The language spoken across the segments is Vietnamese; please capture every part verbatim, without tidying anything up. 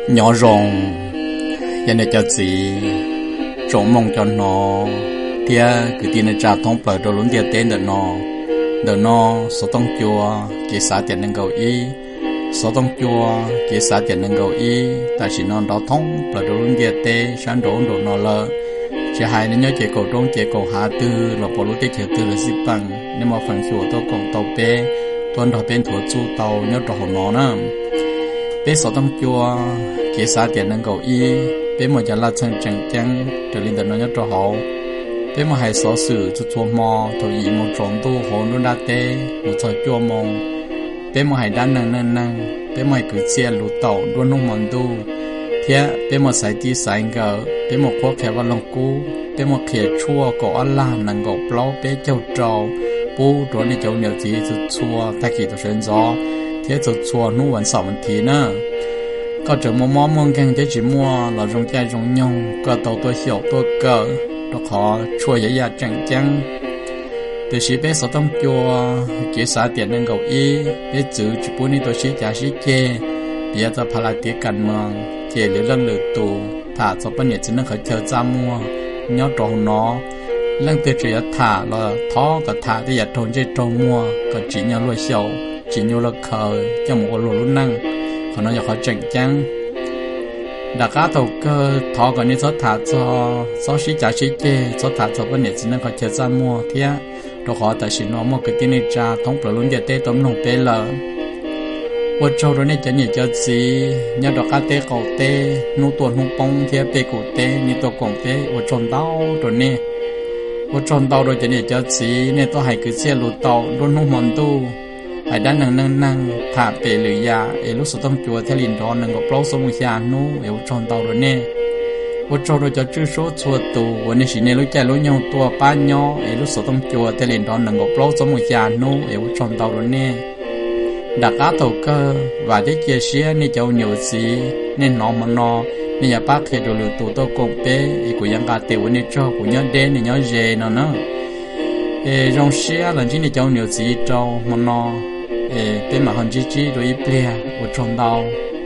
nhỏ rồng giờ này cho gì trộn mong cho nó thì cứ tin là trả thông bờ đồ luôn tiền tên được nó được nó số tông chùa cái xã tiền năng cầu ý số tông chùa cái xã tiền năng cầu ý ta chỉ nó đó thông bờ đồ luôn tiền tên sáng đồ đồ nó là chỉ hai nên nhớ chỉ cầu trong chỉ cầu hạ tư là bộ lúa chỉ tư là xí bằng nhưng mà phần sủa tôi còn tàu bé tuần đầu bên thua chu tàu nhớ trò nó nữa bé số tông chùa cái xã tiền năng cầu ý bé một giờ là chân chân chân trở lên từ nó nhớ trò họ bé một hai số sự cho chùa mò thôi ý một tròn tu hồ nó đã tê một thời chùa mong bé một hai đan năng năng năng bé một cứ chia lúa tàu luôn nông mòn tu thế bé một sải chi sải ngờ bé một khoác kẹp vào lòng cú bé một khía chua có ăn làm năng gọc lâu bé châu trâu bố rồi này châu nhiều gì cho chua ta kỳ tôi xem gió thế cho chua nu vẫn sợ vấn题nữa có chỗ mua món món canh thế chỉ mua là rong chai rong nhông có tàu tôi hiểu tôi cỡ đó họ chua dễ dàng chẳng chẳng từ khi bé sáu tông chua kế xã tiền năng gọc y bé chữ chỉ bố này tôi chỉ trả chỉ chê bây giờ phải là tiếc cần mà chê lấy lần lượt tù thả cho bên này chỉ năng khởi theo ra mua nhớ trâu nó lần từ chỉ thả là thó cả thả thì giờ trâu chơi trâu mua còn chỉ nhớ lôi sầu chỉ nhớ là khờ cho một lỗ luôn năng còn nó giờ họ chỉnh chăng đã cá tàu cơ thọ còn nên số thả cho số sĩ trả sĩ chê số thả cho bên này chỉ nên có chơi ra mua thế rồi họ tại chỉ nó một cái tiền này trả thống bờ luôn giờ tết tóm nông tê lờ một châu rồi này chỉ nhớ cho gì nhớ đó cá tê cầu tê nô tuần nô bông thế tê cổ tê ní tổ cổng tê một tròn tàu rồi nè một tròn tàu rồi chỉ nhớ cho gì nè tôi hay cứ xe lụt tàu luôn nông mòn tu hãy đã năng năng năng thả bể lưỡi ya ở lúc số tâm chùa theo liền đó năng có bao số một nhà nô ở tròn tàu rồi nè ở tròn rồi cho chữ số chùa tù ở nơi chỉ nên lúc chạy lúc nhau tua ba nhau ở lúc số tâm chùa theo liền đó năng có bao số một nhà nô ở tròn tàu rồi nè đặt cá tàu cơ và để chia sẻ nên cháu nhiều gì nên nó mà nó nên nhà bác khi đồ lừa tù tôi cùng bé của dân cả tiểu nên cho của nhau đen nên nhau dễ nó nữa rong xe là chỉ để cháu nhiều gì trâu mà nó tên mà hơn chỉ chỉ rồi ít bia của tròn đau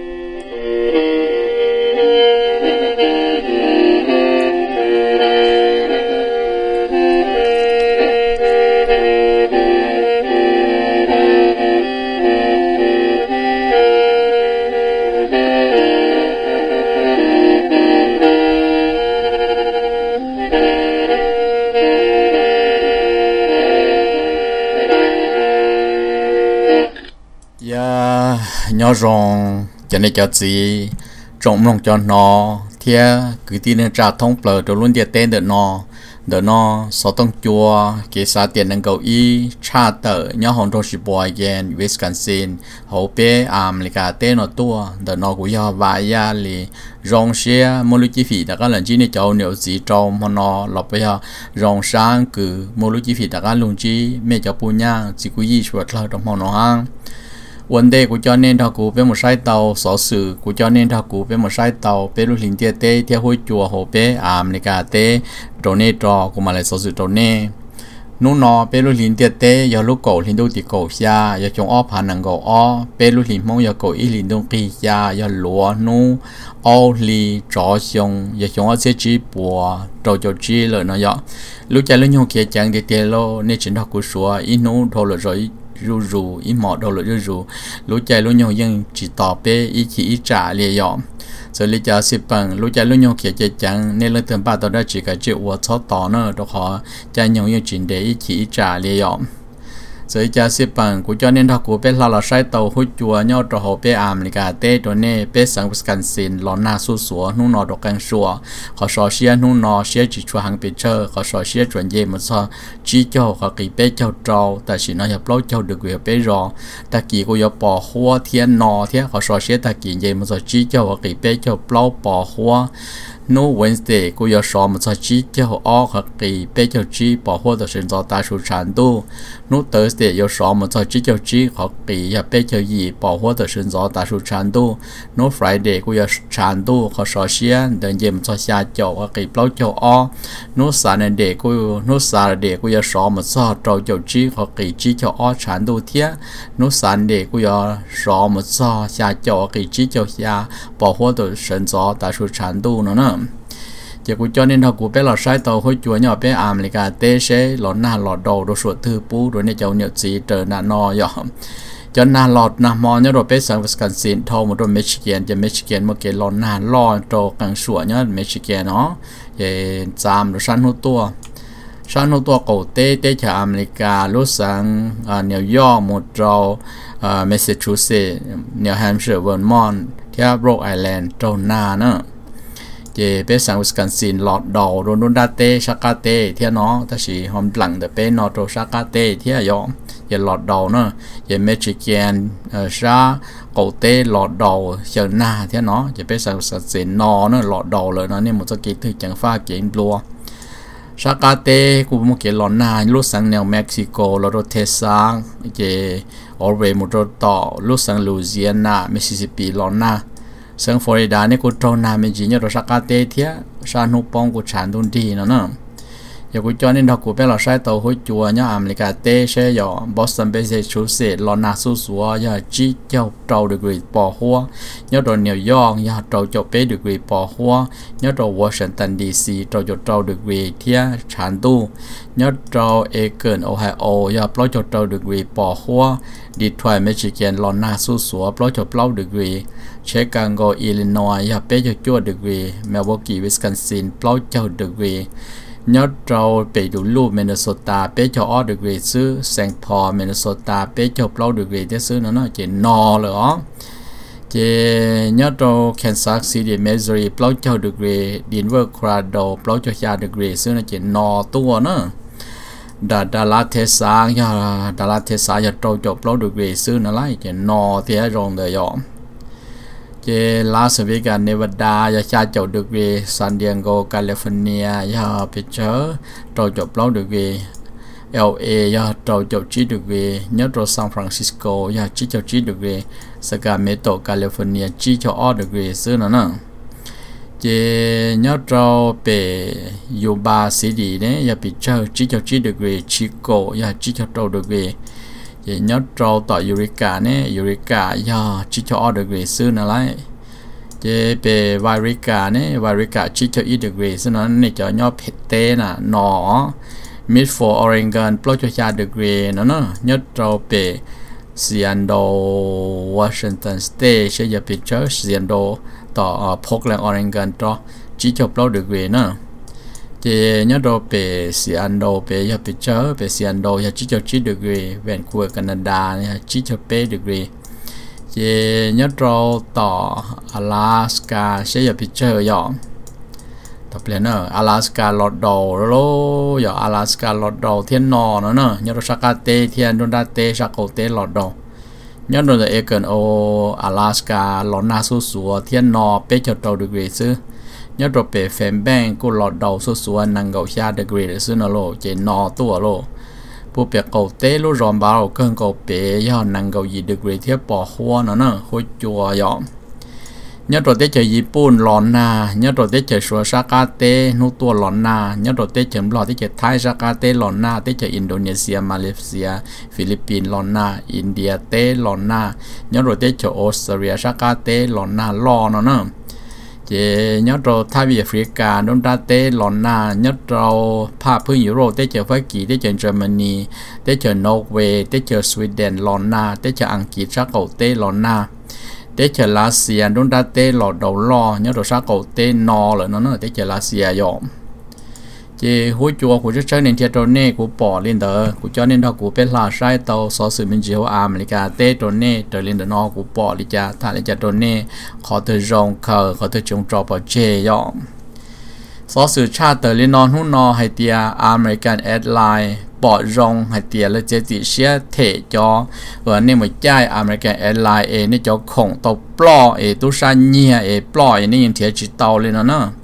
nhỏ rong cho nên cho gì trộn lòng cho nó thì cứ tin là trả thông bờ rồi luôn tiền tên được nó được nó số tông chùa cái xã tiền năng cầu y cha tờ nhỏ hòn đồ sĩ bò gen Wisconsin hậu bé America tên nó tua được nó cũng do vài gia li rong xe mua chi phí đã có lần chỉ này cháu nếu gì trong mà nó lọp bây giờ rong sang cứ mua chi phí đã có luôn chi mẹ cháu pu nhang chỉ cứ gì chuột là trong món nó hang vấn đề của cho nên thằng cụ bé một sai tàu sở sự của cho nên thằng cụ bé một sai tàu bé lúc linh tiệt tê theo hối chùa hồ bé America tê trâu nê trò của mà lại sở sự trâu nê nô nọ bé lúc linh tiệt tê giờ lúc cổ linh đô thì cổ xa giờ trong óp hà năng cổ ó bé lúc linh mong giờ cổ ý linh đô kỳ xa giờ lúa nô ô li trò xong giờ trong ó sẽ chỉ bùa trâu cho chi lời nó giờ lúc chạy lúc nhau kia chẳng để tiền lô nên chính thằng cụ xóa ít nô thôi là rồi rù rù ít mỏ đâu là rù rù lúa chạy lúa nhau dân chỉ tỏ bé ít chỉ ít trả liền dọn rồi lý do xếp bằng lúa chạy lúa nhau kia chạy chẳng nên lên tầm ba tàu đã chỉ cả chịu và sáu tỏ nữa đó họ chạy nhau dân chuyển để ít chỉ ít trả liền dọn rồi cha xếp bằng của cho nên thằng của bé là là sai tàu hút chùa nhau cho họ bé America tê cho nên bé sang Wisconsin lò na su sủa nung nọ đồ căng sủa họ sò xia nung nọ xia chỉ chùa hàng bị chơi họ sò xia chuẩn gì mà sao chỉ cho họ kỳ bé cho trâu tại chỉ nó nhập lâu cho được việc bé rò ta kỳ của nhập bỏ hoa thiên nọ thế họ sò xia ta kỳ gì mà sao chỉ cho họ kỳ bé cho lâu bỏ hoa no Wednesday กูอยากสอนมันจะชี้เจ้าอ้อขักกีเป้เจ้าชี้ปอหัวตัวเส้นจอตาชูชันดู no Thursday อยากสอนมันจะชี้เจ้าชี้ขักกีอยากเป้เจ้ายี่ปอหัวตัวเส้นจอตาชูชันดู no Friday กูอยากชันดูเขาสอนเชียนเดินเยี่ยมจะชาเจ้าขักกีเปล่าเจ้าอ้อ no Saturday กู no Saturday กูอยากสอนมันจะเจ้าเจ้าชี้ขักกีชี้เจ้าอ้อชันดูเทีย no Sunday กูอยากสอนมันจะชาเจ้าขักกีชี้เจ้าชาปอหัวตัวเส้นจอตาชูชันดูเนาะเนาะจะกูcho nên họกูbé lọt sai tàu hối chúa nhỏ bé America tê xe lọt na lọt đầu đồ sụt thư bú rồi nên cháu nhớ gì trở nạn no nhỏ cho na lọt na mò nhớ rồi bé sang Wisconsin thâu một đôi Michigan cho Michigan một cái lọt na lo đồ càng sủa nhớ Michigan nó về giảm rồi san hút tua san hút tua cổ tê tê cho America lúc sang New York một trâu Massachusetts New Hampshire Vermont theo Rhode Island trâu na nữa chế bé sang Wisconsin lọt đầu rồi nôn đa tê saka tê theo nó ta chỉ hôm lặng để bé nó rồi saka tê theo đó chế lọt đầu nữa chế Michigan sa cổ tê lọt đầu chờ na theo nó chế bé sang Wisconsin nó nữa lọt đầu rồi nó nên một số kỹ thuật chẳng pha kiện lúa saka tê cũng một cái lọt na lúc sang New Mexico rồi Texas chế Oregon một rồiต่อ lúc sang Louisiana Mississippi lọt na sang Floridaนี่กูโตนาไม่จีเนี่ยเราสักการเตะเทียชาหนุปองกูฉันตุนดีนะเนาะอย่ากูจอนี่เรากูเป็นเราใช้ตัวหัวจัวเนี่ยอเมริกาเตะใช่หรอบอสตันเบสชูเซตลอนนาซูซัวอย่าจีเจ้าโตดีกรีปอหัวเนี่ยตัวนิวยอร์กอย่าโตจบเป้ดีกรีปอหัวเนี่ยตัววอชิงตันดีซีโตจบโตดีกรีเทียฉันตูเนี่ยตัวเอเกิร์นโอไฮโออย่าปล่อยจบโตดีกรีปอหัวดีทรอยต์มิชิแกนลอนนาซูซัวปล่อยจบเล่าดีกรีเชคาโกอิลลินอยอย่าเป้จะจั่วดีกรีเมลวอร์กี้วิสคอนซินปล่อยเจ้าดีกรียอดเราไปดูรูปมินนิโซตาเป้จะออดีกรีซื้อแซงพอร์มินนิโซตาเป้จะปล่อยดีกรีที่ซื้อนั่นน่ะเจนอเลยอ๋อเจยอดเราแคนซัสซิตี้มิสซูรีปล่อยเจ้าดีกรีดินเวอร์คราโดปล่อยเจ้าชาดีกรีซื้อนั่นเจนอตัวเนาะดาดาลาเทสาอย่าดาลาเทสาอย่าโตจบปล่อยดีกรีซื้อนั่นไรเจนอที่ให้รองเดียร์เจลาสเวกัสเนวาดาอย่าชาเจ้าดีกรีซานดิเอโกแคลิฟอร์เนียอย่าไปเจอโตจบปล่อยดีกรีเอลเออย่าโตจบจีดีกรียอดเราซานฟรานซิสโกอย่าจีเจ้าจีดีกรีสกาเมโตแคลิฟอร์เนียจีเจ้าออดีกรีซื้อนั่นน่ะเจยอดเราไปยูบาซิตี้เนี่ยอย่าไปเจอจีเจ้าจีดีกรีชิโกอย่าจีเจ้าโตดีกรีเจยอดเราต่อยูริกาเนี่ยยูริกาอย่าจีเจ้าออดีกรีซื้อนั่นไรเจไปวาริกาเนี่ยวาริกาจีเจ้าอีดีกรีซึ่งนั้นเนี่ยจะยอดเพชรเต้น่ะหนอมิดฟอร์ออริกอนปล่อยชาดีกรีนั่นน่ะยอดเราไปซีแอนโดวอชิงตันสเตทใช่อย่าไปเจอซีแอนโดต่อพกแรงออริกอนต่อจีเจ้าปล่อยดีกรีน่ะเจยอดเราไปซีแอนโดไปอย่าไปเจอไปซีแอนโดอย่าจีเจ้าจีดีกรีแวนคูเวอร์แคนาดาเนี่ยจีเจ้าเป้ดีกรีเจยอดเราต่อ阿拉斯加ใช่อย่าไปเจอหยอต่อไปเนอะ阿拉斯加ลอดดอโลหยอ阿拉斯加ลอดดอเทียนนอเนอะเนอะยอดเราสักการเตะเทียนโดนดาเตะสักโกเตะลอดดอยอดเราจะเอเกินโอ阿拉斯加ลอดนาสู้สัวเทียนนอเป๊ะจดเราดีกรีซื้อยอดเราเป๊ะแฟมแบงกูลอดดอสู้สัวนังเกาชาดีกรีซื้อนะโลเจนอตัวโลผู้เปียกเกาเต้ลูรอมบาเราเกินเกาเป๋ยอดนังเกายีดีกรีเทียบปอหัวนั่นน่ะหัวจัวยอมยอดตัวเต้เจอญี่ปุ่นหลอนนายอดตัวเต้เจอชัวซากาเต้นู่ตัวหลอนนายอดตัวเต้เจอหลอดที่เจอไทยซากาเต้หลอนนาเต้เจออินโดนีเซียมาเลเซียฟิลิปปินส์หลอนนาอินเดียเต้หลอนนายอดตัวเต้เจอออสเตรเลียซากาเต้หลอนนาหลอนนั่นเจยอดเราทวีแอฟริกาโดนดาเต้หลอนนายอดเราภาคพื้นยุโรปเต้เจอฝรั่งเต้เจอเยอรมนีเต้เจอนอร์เวย์เต้เจอสวีเดนหลอนนาเต้เจออังกฤษซากาเต้หลอนนาเต้เจอรัสเซียโดนดาเต้หลอดดาวล้อยอดเราซากาเต้นอเลยนั่นน่ะเต้เจอรัสเซียยอมเจหัวจัวกูจะใช้ในเทียตัวเน่กูปอเล่นเด้อกูจะเล่นเท่ากูเป็นลาใช้เตาซอสมินจิโออเมริกาเต้ตัวเน่ตัวเล่นเด้อนอกูปอลิจ้าถ้าเล่นจะตัวเน่ขอเธอจงเคอขอเธอจงจอปอเจยอมซอสชาติเตอร์เล่นนอนหุ่นนอให้เตียอเมริกันแอดไลน์ปอจงให้เตียและเจติเชียเทจอเออเนี่ยมันใจอเมริกันแอดไลน์เอนี่จอคงตัวปลอเอตุชาเนียเอปลอเอนี่ยังเทียจิตเตาเลยนะเนาะ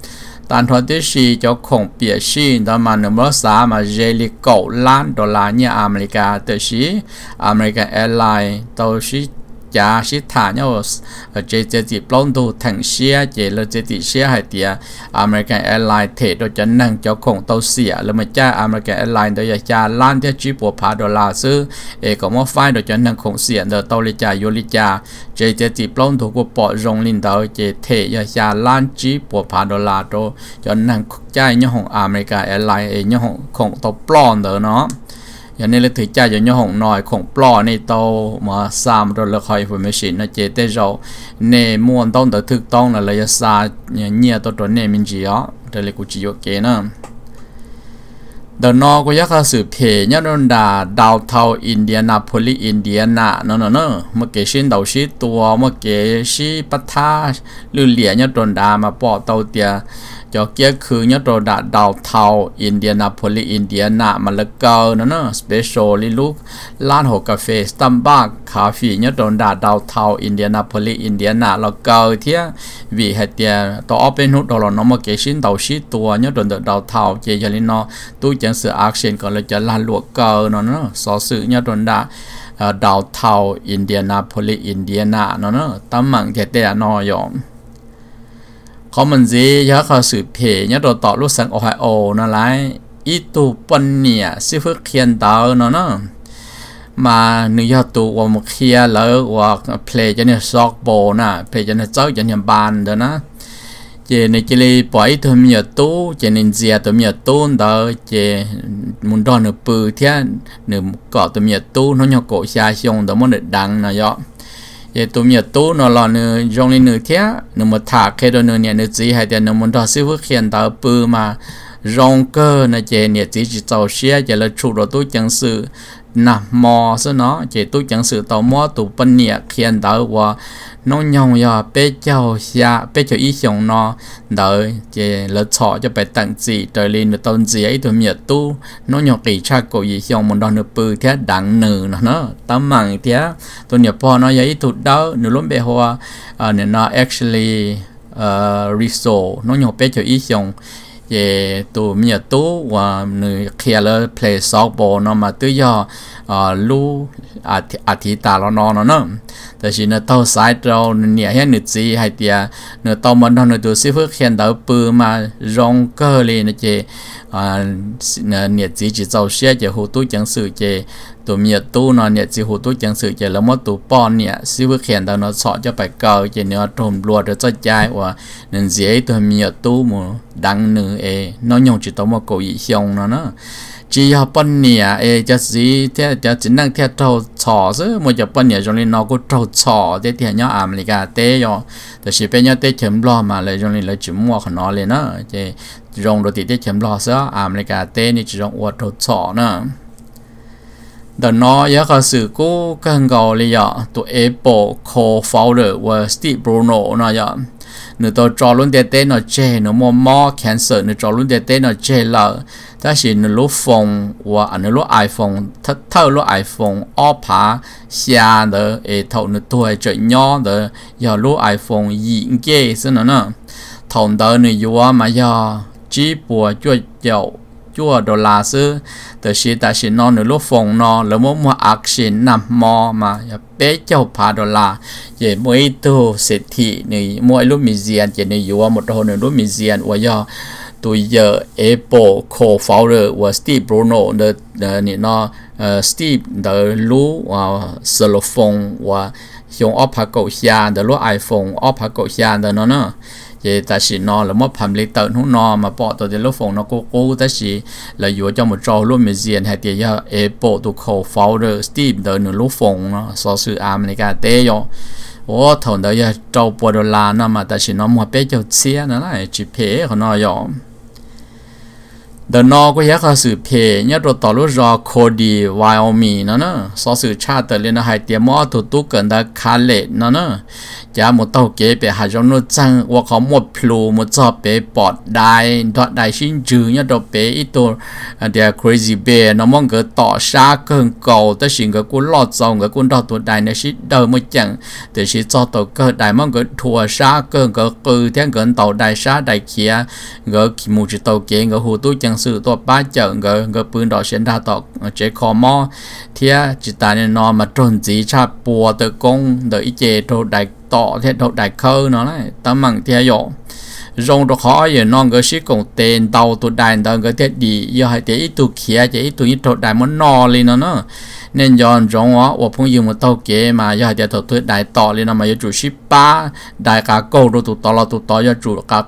ตอนทอนที่สี่เจ้าของเปียชีตอนมาหนึ่งร้อยสามมาเจลิโกล้านดอลลาร์เนี่ยอเมริกาตัวชีอเมริกันแอร์ไลน์ตัวชีจ้าชิธาเนี่ยเจเจจิปล้นดูทั้งเชียเจเลเจติเชียให้เดียอเมริกันแอร์ไลน์เทโดยจะนั่งเจ้าของตัวเสียแล้วมาจ้าอเมริกันแอร์ไลน์โดยจะล้านที่จีบวกพาดอลลาร์ซื้อเอกมอไฟโดยจะนั่งของเสียเดอตัวลิจายุลิจาเจเจจิปล้นถูกปอรงลินเดอเจเทยาชาล้านจีบวกพาดอลลาร์โดจะนั่งจ่ายเนี่ยของอเมริกันแอร์ไลน์เองเนี่ยของของตัวปล้นเดอเนาะอย่างนี้เราถือใจอย่างนี้ของหน่อยของปลอในโตมาสามตัวละครอินโฟเมชันนะเจเตเราเนม้วนต้องแต่ถึกต้องนะระยะสายเนี่ยตัวตัวเนมินจีอ๋อเดี๋ยวเรากูจีโอเคนะเดี๋ยวนอกูอยากสืบเพย์เนี่ยโดนด่าดาวเทาอินเดียนาโพลิอินเดียนาเนาะเนาะเนาะเมื่อกี้ชินดาวชิตัวเมื่อกี้ชิปัทธาหรือเหลี่ยเนี่ยโดนด่ามาปอเตาเตียจอเกียคือเนี่ยโดนด่าดาวเทาอินเดียนาโพลิอินเดียนามาละเกาเนาะเนาะสเปเชียลลิลูกร้านหกกาแฟสตัมบักคาเฟ่เนี่ยโดนด่าดาวเทาอินเดียนาโพลิอินเดียนาละเกาเทียวีให้เตียตัวออเป็นหุ่นดอลลาร์เนาะเมื่อกี้ชินดาวชิตัวเนี่ยโดนดาวเทาเจยาลินอตู้จังสืออาเซียนก็เลยจะลานลวกเกาเนาะเนาะสอสื่อเนี่ยโดนด่าดาวเทาอินเดียนาโพลิอินเดียนาเนาะเนาะตั้มมังเจเตะนอยอมเขามันจียาเขาสืบเพย์เนี่ยโดนต่อลูกสังโอไฮโอนั่นแหละอีตูปนเนี่ยซิฟเคียนดาวเนาะเนาะมาเนื้อตัวว่ามุขเคียแล้วว่าเพลย์จะเนี่ยซอกโบนะเพลย์จะเนี่ยเจ้าจะเนี่ยบานเด้อนะเจในเจลีปล่อยตัวมีตู้เจนินเซียตัวมีตู้เด้อเจมุนดอนเนื้อปืนเทียนเนื้อเกาะตัวมีตู้น้องยาโกชาชงเด้อมันเด็ดดังนะยอเจตัวมีตู้นอรอเนื้อยงลินเนื้อเทียเนื้อมาถากแค่ตัวเนื้อเนี่ยเนื้อจีให้แต่เนื้อมุนดอนซิวเขียนเด้อปืนมารงเกอร์นะเจเนี่ยจีจิตเจ้าเชียเจเลยชุดเราตู้จังสือน่ะมอซะเนาะเจตู้จังสือต่อมอตู้ปนเนี่ยเขียนเด้อว่าน้องยองยาเป้เจ้าเสียเป้เจ้าอีชงเนาะเด้อเจแล้วชอจะไปตั้งจีเตอลินต้นเสียตัวเมียตู้น้องยองกีชาโกอีชงมันดอนเนื้อปืนแท้ดังหนึ่งเนาะตั้มมังแท้ตัวเนี่ยพอเนาะยาอีตุดเด้อหนูล้มเบหัวอ่าเนี่ยเนาะ actually เอ่อ result น้องยองเป้เจ้าอีชงเจตัวเมียตู้ว่าหนึ่งเคลียร์เลย play softball เนาะมาตัวยออ่าลู่อาทิตาเรานอนเนาะแต่สิเนื้อเต้าสายเราเนี่ยให้หนึ่งจีให้เตียเนื้อเต้ามันทำเนื้อตัวซิฟเขียนเต้าปืนมารงเกอร์เลยนะเจอ่าเนื้อเนี่ยจีจีเจ้าเสียเจหูตู้จังสื่อเจตัวเมียตู้นอนเนี่ยจีหูตู้จังสื่อเจแล้วมดตัวป้อนเนี่ยซิฟเขียนเต้าเนื้อสอจะไปเกาเจเนื้อทมรัวเดี๋ยวจะใจว่าหนึ่งจีตัวเมียตู้มูดังหนึ่งเอน้องยงจิตตัวมาโกยชงเนาะเนาะจีฮปนเนี่ยเอจะสีเท่าจะจินั่งเท่าเท่าชอซึ่งมันจะปนเนี่ยจงเลยนอกูเท่าชอเท่าเท่าเนาะอเมริกาเตยอแต่สิเป็นเนาะเตยเข็มล้อมาเลยจงเลยเลยจุ่มมัวขนอเลยเนาะเจจงโดยติเตยเข็มล้อเสียอเมริกาเตยนี่จะจงอวดเท่าชอเนาะเดี๋ยวนอยากสื่อกูกันเกาเลยอ่ะตัว Apple co-founder ว่า Steve Bruno เนาะอ่ะเนื้อตัวจอรุ่นเดเต้เนาะเจเนื้อมอมอแคนเซอร์เนื้อจอรุ่นเดเต้เนาะเจละถ้าสิเนื้อลูกฟงว่าอันเนื้อลูกไอโฟนถ้าเท่าลูกไอโฟนอ้อผาเสียเด้อเอเท่าเนื้อตัวจะย่อเด้ออย่าลูกไอโฟนยิงเก๋ซึ่งนั่นน่ะทองเด้อเนื้อยัวมาอย่าจีปัวจ่วยเจ้าจั่วดอลลาร์ซื้อแต่สิแต่สินอนเนื้อลูกฟงนอแล้วมั่วมั่วอักษินนำมอมาอย่าเป๊ะเจ้าพาดอลลาร์เย่มวยตัวเศรษฐีนี่มวยลูกมิเซียนเจนี่ยัวหมดตัวเนื้อลูกมิเซียนว่าย่อตัวเยอะ Apple co-founder ว่า Steve Bruno เดอนี่เนาะเอ่อ Steve เดอรู้ว่าเซลโฟนว่ายงออฟพาโกเชียเดอรู้ iPhone ออฟพาโกเชียเดอเนาะเนาะเจแต่สินอนแล้วมั่วพัมลิเตอร์หุ่นนอมาปอตัวเดลูกฟงนอกูกูแต่สิแล้วอยู่จะมาจอลูกมิเซียนให้เดีย Apple ตัว co-founder Steve เดอหนึ่งลูกฟงเนาะสอสื่ออเมริกาเตยโอ้ถอนเดียเจ้าปวดดอลลาร์นะมาแต่สินอนมัวเป๊ะเจ้าเสียนั่นแหละจีเพเขานอยอเดินนอก็อยากสื่อเพย์เนี่ยตัวต่อรู้รอโคดีไวโอมีนั่นนะสอสื่อชาติแต่เรียนหายเตียมอตุตุกันได้คาเลนั่นนะจะหมดเต้าเก๋ไปหาจนนู้จังว่าเขาหมดพลูหมดจอบไปปอดได้ดอดได้ชิ้นจืดเนี่ยตัวไปอีตัวเดีย crazy bear น้องมองเกิดต่อชาเกินเก่าแต่สิ่งก็กูลอดจองก็กูดอตัวได้ในชิ้นเดิมไม่จังแต่ชิ้นจอตัวเกิดได้มองเกิดทัวชาเกินก็คือเที่ยงเกินต่อได้ชาได้เขียก็ขี้มูจิเต้าเก๋ก็หูตู้จังสื่อตัวป้าเจอก็ก็ปืนดอกเส้นดาตอกเจคอมอเทียจิตาเนี่ยนอนมาจนจีชาปัวเตกงเดออีเจโตได้ต่อเทียโตได้เคอเนาะเลยตั้งมั่งเทียโยrong đồ khó giờ non cái xí cùng tên tàu tụi đại tàu cái thiết đi giờ hay thế ít tụi kia chỉ ít tụi ít tụi đại muốn no lên nó nữa nên giờ rong á, tôi phong dùng một tàu kia mà giờ hay thế tụi đại tàu lên nó mà giờ chủ ship ba đại cả câu đồ tụi tàu là tụi tàu giờ chủ cả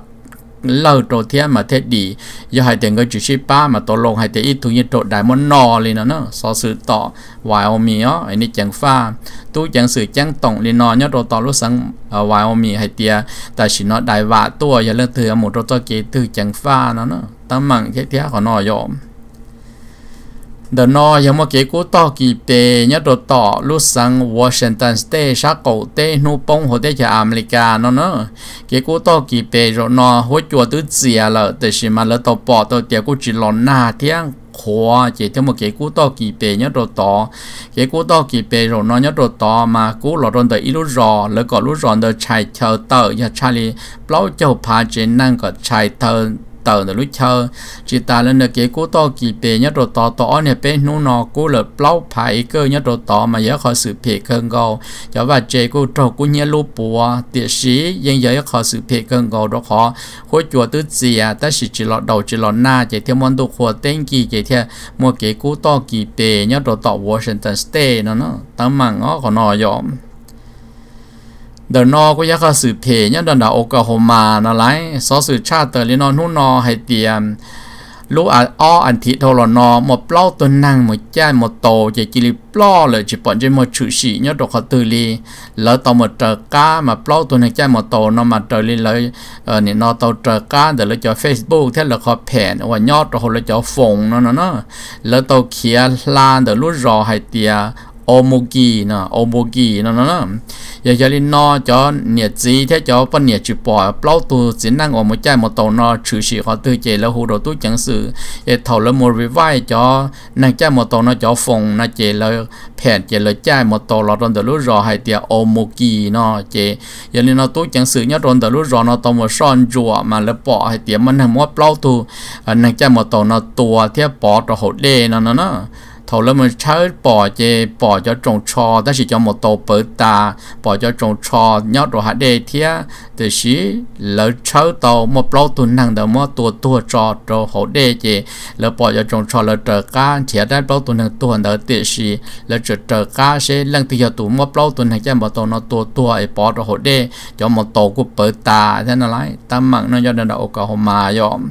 lâu đồ thiết mà thiết đi giờ hay thế cái chủ ship ba mà tàu lồng hay thế ít tụi ít tụi đại muốn no lên nó nữa so sự tàu vài ông mì á anh ấy chẳng pha tôi chẳng sự chẳng tổng lên nó nhớ đồ tàu lúc sáng vài ông mì hay tiaแต่สิnó đại vạตัวอย่าเลือกถือหมดตัวเกตือจังฟ้านั่นนะตั้งมั่งแค่เที่ยของนอยอมเดินนอยังมาเกี่ยวกับต่อกี่เปย์เนี่ยตัวต่อลูกสังวอชิงตันสเตทชาโกเตนูปงหัวเตจากอเมริกานั่นนะเกี่ยวกับต่อกี่เปย์รนอหัวจัวตื้อเสียเลยแต่สิมาแล้วตัวปอตัวเดียวกูจีหลอนหน้าเที่ยงขวาเจ้าที่มาเกี่ยวกับต่อกี่เปย์เนี่ยตัวต่อเกี่ยวกับต่อกี่เปย์รนอเนี่ยตัวต่อมากูหลอนตัวอีลูรอแล้วก็ลูรอนตัวชายเธอเตอร์ยาชาลีเปล่าเจ้าพาเจนนั่งกับชายเธอเต่าในลูกเชอจิตาเล่นเกี่ยวกับต่อกี่เปย์เนี่ยตัวต่อต่อเนี่ยเป็นนู่นนอกูเลยเปล่าไผ่เกอเนี่ยตัวต่อมาเยอะขอสืบเพเกินเกาจะว่าเจกูโตกูเนี่ยลูกปัวเตี๋ยสียังเยอะขอสืบเพเกินเกาดอกขอหัวจัวตื้อเสียแต่สิจิหลอดดาวจิหลอดหน้าเจเทียมวันตัวขวดเต้งกี่เจเทียมัวเกี่ยวกับต่อกี่เปย์เนี่ยตัวต่อวอชิงตันสเตทนั่นเนาะตั้งมั่งอ๋อขอนอยอมเดินนอก็อยากสืบเพย์เนี่ยเดินดาโอกาโฮมานั่นแหละสอสืบชาติเตอร์ลีนอนหุ่นนอให้เตรียมลูกอ่ะอ้ออันที่โทรนอหมดเปล่าตัวนั่งหมดแจ้หมดโตจะกิริเปล่าเลยจะปนจะหมดชุชีเนี่ยดอกเขาตื่นลีแล้วต่อหมดเจอก้ามาเปล่าตัวนั่งแจ้หมดโตนอมาเจอลีเลยเออเนี่ยนอโตเจอก้าเดี๋ยวเราจะเฟซบุ๊กที่เราขอแผ่นว่ายอดเราเราจะฟงนั่นน่ะแล้วโตเขียนลานเดี๋ยวลูกรอให้เตรียโอโมกีนะโอโมกีนั่นน่ะอยากจะลินนอจอเนี่ยจีที่จอปนเนี่ยจุปล่อยเปล่าตัวสินั่งออกมาใจหมดตัวนอชื่อสีเขาตื้อเจแล้วหูเราตู้จังสื่อเอถอแล้วโมริไวจอนั่งใจหมดตัวนอจอฟงนะเจแล้วแผ่นเจเลยใจหมดตัวเราตอนเดี๋ยวรู้รอให้เดียโอโมกีนอเจอยากลินนอตู้จังสื่อเนี่ยตอนเดี๋ยวรู้รอนอตัวมาซ่อนจั่วมาแล้วปอให้เดียมันทำว่าเปล่าตัวนั่งใจหมดตัวนอตัวที่ปอตัวหดเล่นั่นน่ะthầu là mình chơi bỏ chê bỏ cho trồng trò ta chỉ cho một tổ bự ta bỏ cho trồng trò nhớ đồ hạt đề thía từ xí lỡ chơi tàu một lâu tuần năng đầu một tua tua trò trò hậu đề chê lỡ bỏ cho trồng trò lỡ trở cá chỉได้lâu tuần năng tuần đầu từ xí lỡ trở trở cá sẽ lần từ giờ tụ một lâu tuần năng cho một tổ nó tua tua ấy bỏ trò hậu đề cho một tổ của bự ta thế nào lại ta mặn nó cho nên là cả hôm mà dòm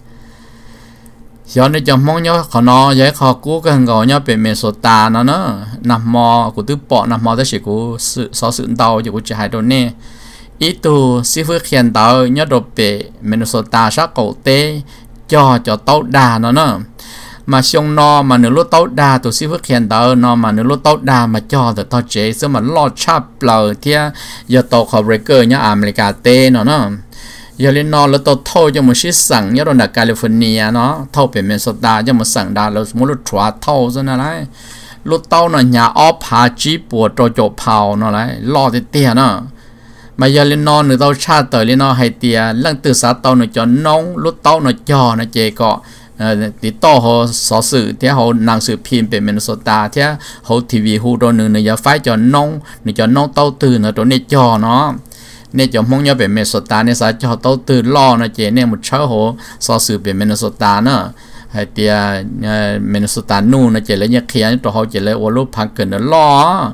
giờ này chồng mong nhớ họ nó vậy họ cố cái ngõ nhớ về miền sô ta nó nữa nằm mò của tứ bỏ nằm mò tới chỉ của sự so sự tàu chỉ của chỉ hai đồ nè ít tu sĩ phước hiện tàu nhớ đồ về miền sô ta sát cổ tê cho cho tàu đà nó nữa mà xong nó mà nếu lúc tàu đà tu sĩ phước hiện tàu nó mà nếu lúc tàu đà mà cho được tàu chế xong mà lo chắp lờ thia giờ tàu họ breaker nhớ America tê nó nữa giờ lên nó là tàu thâu cho một chiếc sẵn nhớ là California nó thâu về Minnesota cho một sẵn đà là một lúc xóa thâu cho nó đấy lúc tàu nó nhà ốp hạ chí bùa trò chỗ phào nó đấy lo thì tiền nó mà giờ lên nó nữa tàu cha tới lên nó hay tiền lần từ xã tàu nó cho nông lúc tàu nó cho nó chê cọ thì to họ sở sự thế họ năng sự phim về Minnesota thế họ ti vi hu đồ nữa nữa giờ phải cho nông nữa cho nông tàu từ nó chỗ này cho nó nên cho mong nhớ về Minnesota nên sẽ cho tàu từ lo nó chỉ nên một số hộ so sự về Minnesota nữa hay thì Minnesota nu nó chỉ lấy nhắc kia cho họ chỉ lấy ô lô phăng cần nó lo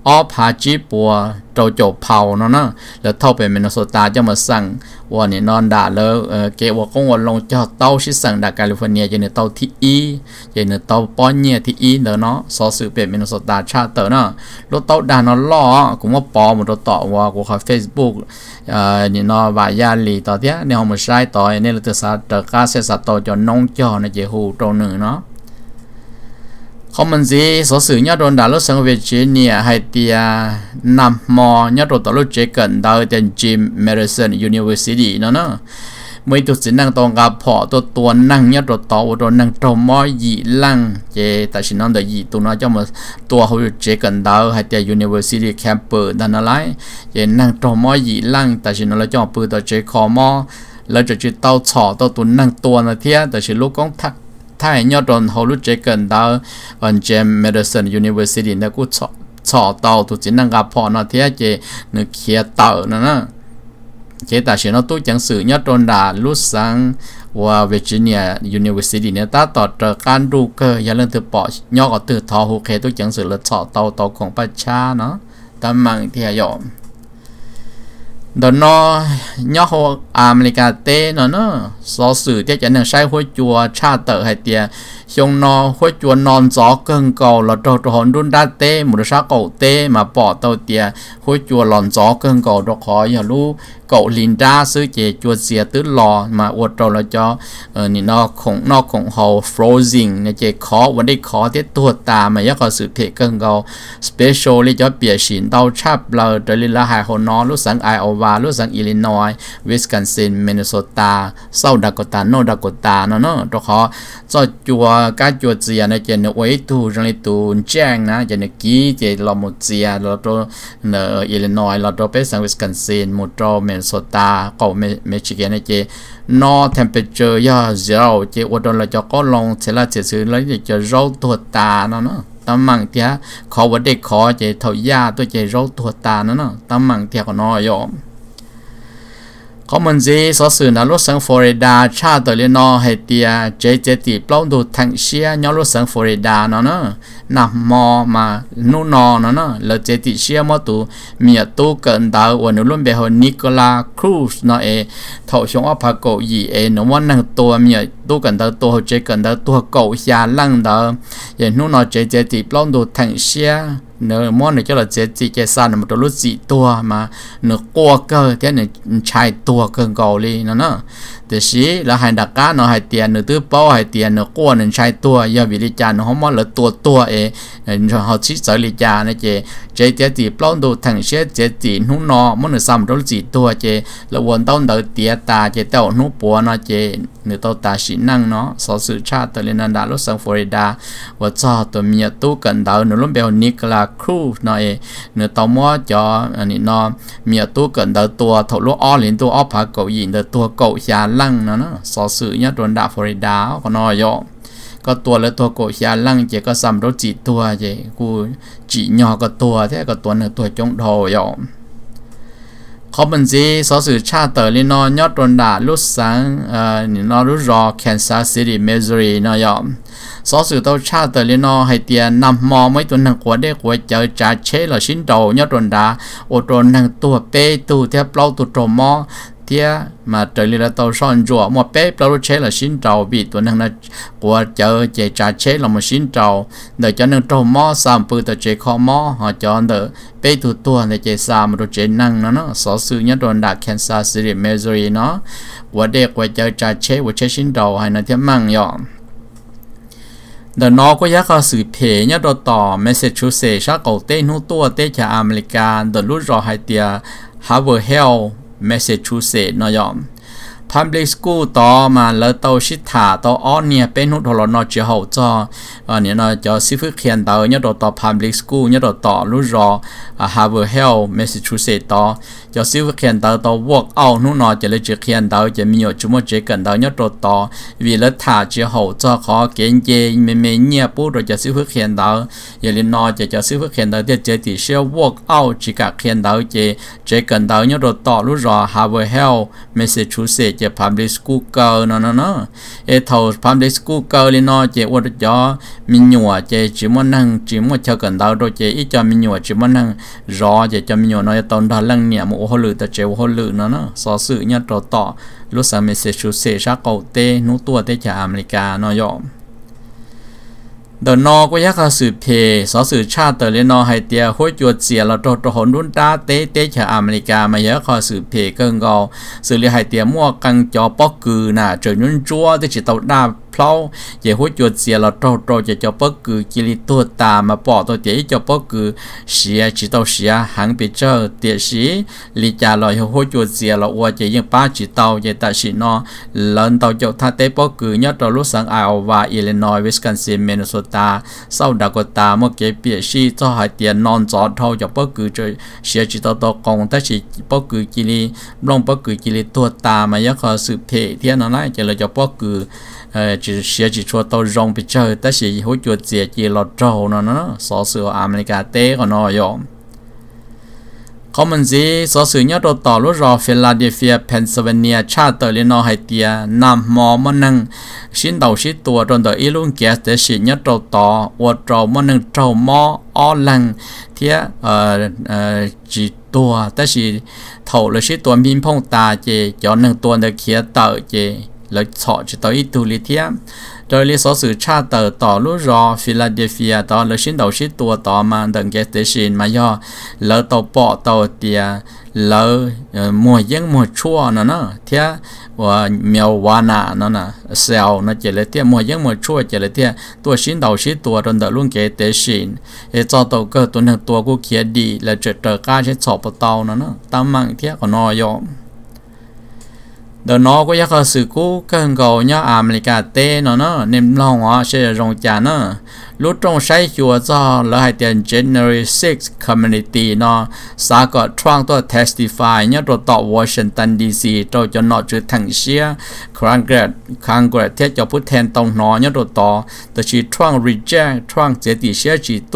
อพาจีปัวโจโจเผาเนาะเนาะแล้วเท่าเป็นมินโซตาจะมาสั่งว่าเนี่ยนอนด่าแล้วเออเกว่าคงวันลงเจ้าเต้าชิสั่งด่าแคลิฟอร์เนียจะเนี่ยเต้าที่อีจะเนี่ยเต้าป้อนเนี่ยที่อีเด้อเนาะสอสื่อเป็นมินโซตาชาเตอร์เนาะรถเต้าด่านอนล้อกูว่าปอหมดรถต่อว่ากูเขาเฟซบุ๊กเอ่อเนี่ยนอวายาลีต่อเนี้ยเนี่ยเขามาใช้ต่อเนี่ยเราจะสาเตอร์กาเซสัตโตจนน้องเจ้าในเจฮูตรงหนึ่งเนาะเขามันสิสอสื่อยอดโดนด่าลุสังเวชเนียให้เตียนำมอยอดโดนต่อลุเจกันดาวเดนจิมเมริสันยูนิเวอร์ซิตี้เนาะเนาะไม่ตุสินั่งตรงกับพอตัวตัวนั่งยอดโดนต่อโดนนั่งตรงมอยีลังเจแต่ฉันนั่งเดียยีตัวน้อยจะมาตัวเขาเจกันดาวให้เตียยูนิเวอร์ซิตี้แคมเปอร์ดันอะไรเจนั่งตรงมอยีลังแต่ฉันนั่งแล้วจะปืนตัวเจคอมอแล้วจะจะเต้าฉ่อตัวตัวนั่งตัวนะเทียแต่ฉันลูกก้องทักถ้าอยอดโดนเขารู้จักกันดาววันเจมเมดิสันยูนิเวอร์ซิตี้เนี่ยกูชอชอเตาตัวจีนังกับพอนาเทียเจนึกเขียเตานั่นนะเจแต่เชื่อว่าตู้จังสื่อยอดโดนด่าลุสังว่าเวอร์จิเนียยูนิเวอร์ซิตี้เนี่ยตาต่อจากการดูเกอร์อย่าเรื่องเธอปอยอกับเธอทอหูเคตู้จังสื่อและชอเตาเตาของประชาเนาะตามมังเทียยอมดอนอยอหัวอเมริกาเต้เนาะเนาะสอสื่อที่จะนั่งใช้หัวจัวชาเตอร์ให้เตียชงนอหัวจัวนอนจอเกิงเก่าแล้วตัวตัวหอนดุนด้าเต้มุดชาเก่าเต้มาปอเตาเตียหัวจัวหลอนจอเกิงเก่าดอกขออย่ารู้เก่าลินดาซื้อเจจัวเสียตื้อรอมาอวดเราแล้วจอเออนี่นอกของนอกของเขาฟรอซิ่งเนี่ยเจขอวันได้ขอที่ตัวตามายักษ์สื่อเพเกิงเก่าสเปเชียลเลยจะเปียชินเต้าชับเราเดลิลาไฮโฮนอรู้สังไอโอวารู้สังอิลลินอยส์วิสกันซินมินนิโซตาเซาดาโกตาโนดาโกตาเนาะเนาะตัวเขาจอจัวการจัวเจียในเจนไว้ตูจังเลยตูแจ้งนะเจนกี้เจลอมเจียเราตัวเนออิลลินอยส์เราตัวเป็นสังวิสกันซินมูโตมินนิโซตาก็เมเมชิเกนในเจนอเทมเปอเจอร์ย่าเซลเจอดเราจะก็ลงเซลาเจซื้อแล้วจะเราตัวตาเนาะเนาะตามมังเทียขอวันเด็กขอเจเท่ายาตัวเจเราตัวตาเนาะเนาะตามมังเทียก็น้อยยอมเขามันจีสอสื่อนะรถสังฟลอริดาชาตัวเลียนอให้เตียเจเจติปล้องดูทังเชียยอรถสังฟลอริดาเนาะเนาะนำมอมานู่นเนาะเนาะแล้วเจติเชียมอตูมีตู้เกินดาววันรุ่นเบลนิโคลาครูสเนาะเอถอชงอพาโกยีเอเนาะวันนั่งตัวมีตู้กันดาวตัวเจกันดาวตัวเก่ายาลังดาวอย่างนู่นเนาะเจเจติปล้องดูทังเชียเนื้อมอนเนี่ยจะเราเจจิเจสันมันตัวรู้จีตัวมาเนื้อกัวเกอร์ที่เนี่ยใช้ตัวเกินเกาหลีนั่นเนาะแต่สิแล้วให้ดักการเนาะให้เตียนเนื้อตื้อเป้าให้เตียนเนื้อกัวเนี่ยใช้ตัวยาวิริจานเขามอนเหลือตัวตัวเอเขาชี้สลิจาเนี่ยเจเจเจจีปล้องดูทั้งเชื้อเจจีนุ่นนอมันเนื้อซ้ำตัวจีตัวเจแล้ววันต้นเดือเตียตาเจเต้านุ่ปัวเนาะเจเนื้อตัวตาชินั่งเนาะสอสื่อชาติตัวเรียนนันดาลุสังฟลอริดาว่าจ้าตัวมีตู้กันดาวเนื้อล้มเบลนิกลาครูเนาะเอเนื้อตัวมัวจออันนี้เนาะมีตู้เกินเดาตัวถลุอ้อหลินตัวอ้อผาเกาหยินเดาตัวเกาชาลังเนาะเนาะสอสื่อเนี่ยโดนด่าฟลอริดาก็น้อยย่อก็ตัวแล้วตัวเกาชาลังเจก็ซ้ำรถจีตัวเจกูจีหยอก็ตัวแท้ก็ตัวเนื้อตัวจงโถย่อเขาบัญชีสอสื่อชาติเตอร์ลินอยอดโดนด่าลุสังเอ่อนี่นอรุรอแคนซัสซิตี้มิสซูรีเนาะย่อสอสื่อตัวชาติเตอร์ลินอให้เตียนำมอไม่ตัวหนังขวดได้ขวดเจอจ่าเชลชิ้นโตยอดโดนด่าโอโดนหนังตัวเป้ตัวเทียบเล่าตัวโตมอเทียมาเตอร์ลิละตัวซ่อนจั่วมอเป้เปล่าเชลชิ้นโตบีตัวหนังนั้นขวดเจอเจจ่าเชลมาชิ้นโตเดี๋ยวจะหนังโตมอสามปืนตัวเจคอมอหอจอนเดอเป้ตัวตัวในเจสามตัวเจนั่งเนาะสอสื่อเนี่ยโดนด่าแคนซัสซิตี้มิสซูรีเนาะว่าเด็กว่าเจอจ่าเชลว่าเชชิ้นโตให้นั่นเทียมั่งย่อเดนอก็ยักษ์สื่อเพย์เนี่ยตัวต่อแมสซาชูเซตส์ชาเก่าเต้นู้ตัวเต้จากอเมริกาเดนรู้รอให้เตียฮาร์วาร์ดเฮลแมสซาชูเซตส์เนาะยอมPublic School ต่อมาแล้วตัวชิดถาตัวอ้อนเนี่ยเป็นหุ่นทรนอเจ้าจ้าอันนี้เนาะจะซิฟิเขียนต่อเนี่ยตัวต่อ Public School เนี่ยตัวต่อรู้รอ Harvard Health Massachusetts ต่อจะซิฟิเขียนต่อตัว Work Out นู่นเนาะจะเลยจะเขียนต่อจะมีอยู่จุดมุ่งเจกันต่อเนี่ยตัวต่อวิลถาเจ้าจ้าขอเกณฑ์เจเมเมเนี่ยปุ๊บเราจะซิฟิเขียนต่ออย่างนี้เนาะจะจะซิฟิเขียนต่อเดี๋ยวจะติดเชื้อ Work Out จิกะเขียนต่อเจเจกันต่อเนี่ยตัวต่อรู้รอ Harvard Health Massachusetts จะ public school girl เนาะเนาะเนาะเอทอ public school girl เลยเนาะจะว่าจะมีหนัวจะจิมันนั่งจิมันเช่ากันดาวโดยจะอีจะมีหนัวจิมันนั่งรอจะจะมีหนัวเนาะตอนทาลังเนี่ยมันโอ้โหลือแต่เจ้าโอ้โหลือเนาะเนาะสอสื่อเนี่ยต่อต่อรู้สึกไม่เสียชูเสียชักเก่าเต้นู้ตัวเต้จากอเมริกาเนาะยอมเดินนอก็ยักษ์สื่อเพสอสื่อชาติเตอร์เลนอไฮเตียหัวจวดเสียเราตัวตัวหนรุ่นตาเต้เต้จากอเมริกามาเยอะขอสื่อเพเกิงกอสื่อเรียไฮเตียมั่วกังจอปอกกือน่ะเจอนุ่นจัวที่จิตตดาเพลาอย่าหัวจวดเสียเราตัวตัวจะจอปอกกือกิริตัวตามาปอตัวเดี๋ยวจอปอกกือเสียจิตตเสียหังไปเจอเดี๋ยวสีลิจาเราหัวจวดเสียเราว่าจะยังป้าจิตตจะตัดสินนอเลินตัวจท่าเต้ปอกกือยอดตัวรู้สังไอโอวาอิลลินอยส์วิสคอนซินมินนิโซตาเศร้าดากตาเมื่อเก็บเปียชีเจ้าหายเตียนนอนจอดเท่าจะปอกกือจะเสียจิตตกองแต่สิปอกกือกิริลงปอกกือกิริตัวตามายักษ์สืบเพเทียนอะไรจะเลยจะปอกกือเอ่อจะเสียจิตชัวตัวรงไปเจอแต่สิหัวจวดเสียจีหลอดโจเนาะเนาะสอเสืออเมริกาเต้ก็นอยอมเขามันสิสอสื่อเนี่ยตัวต่อรู้รอฟิลาเดลเฟียเพนซิลเวเนียชาเตอร์เลนอไฮเตียนำมอมันนั่งชิ้นเดาชิ้นตัวตอนเดออีลุงแกสเดชิเนี่ยตัวต่อวัดเรามันนั่งเจ้ามอออลังเทียเอ่อเอ่อจีตัวแต่สิเท่าเลยชิ้นตัวมินพงตาเจจอหนึ่งตัวเดเขียเตอร์เจแล้วชอจะตัวอีตูลิเทียโดยลิสอสื่อชาเตอร์ต่อรู้รอฟิลาเดลเฟียต่อเลยชิ้นเดาชิ้นตัวต่อมาดังแกสเดชินมาย่อแล้วตัวปอตัวเตียแล้วมัวยังมัวชั่วนั่นนะเทียว่าเมียววานานั่นนะเซลนั่นเจเลยเทียมัวยังมัวชั่วเจเลยเทียตัวชิ้นเดาชิ้นตัวตอนเดลุงแกสเดชินเอจอตัวก็ตัวหนึ่งตัวกูเขียดีแล้วจะเจอก้าใช้สอบปะเตานั่นนะตามมังเทียก็นอยอมเดินนอก็ยักษ์สื่อกู้กันเก่าเนี่ยอเมริกาเต้เนาะเนาะเน้นลองว่าเชื่อรงจานเนาะรู้ตรงใช้ชัวจ้าแล้วให้เตียน January sixth community เนาะสาก็ทวงตัว testify เนี่ยตัวต่อ Washington ดี ซี ตัวจะนอจุดทั้งเชียครั้งเกิดครั้งเกิดเทียจะพูดแทนตรงนอเนี่ยตัวต่อตัวชีทวง reject ทวงเจติเชียจีตัว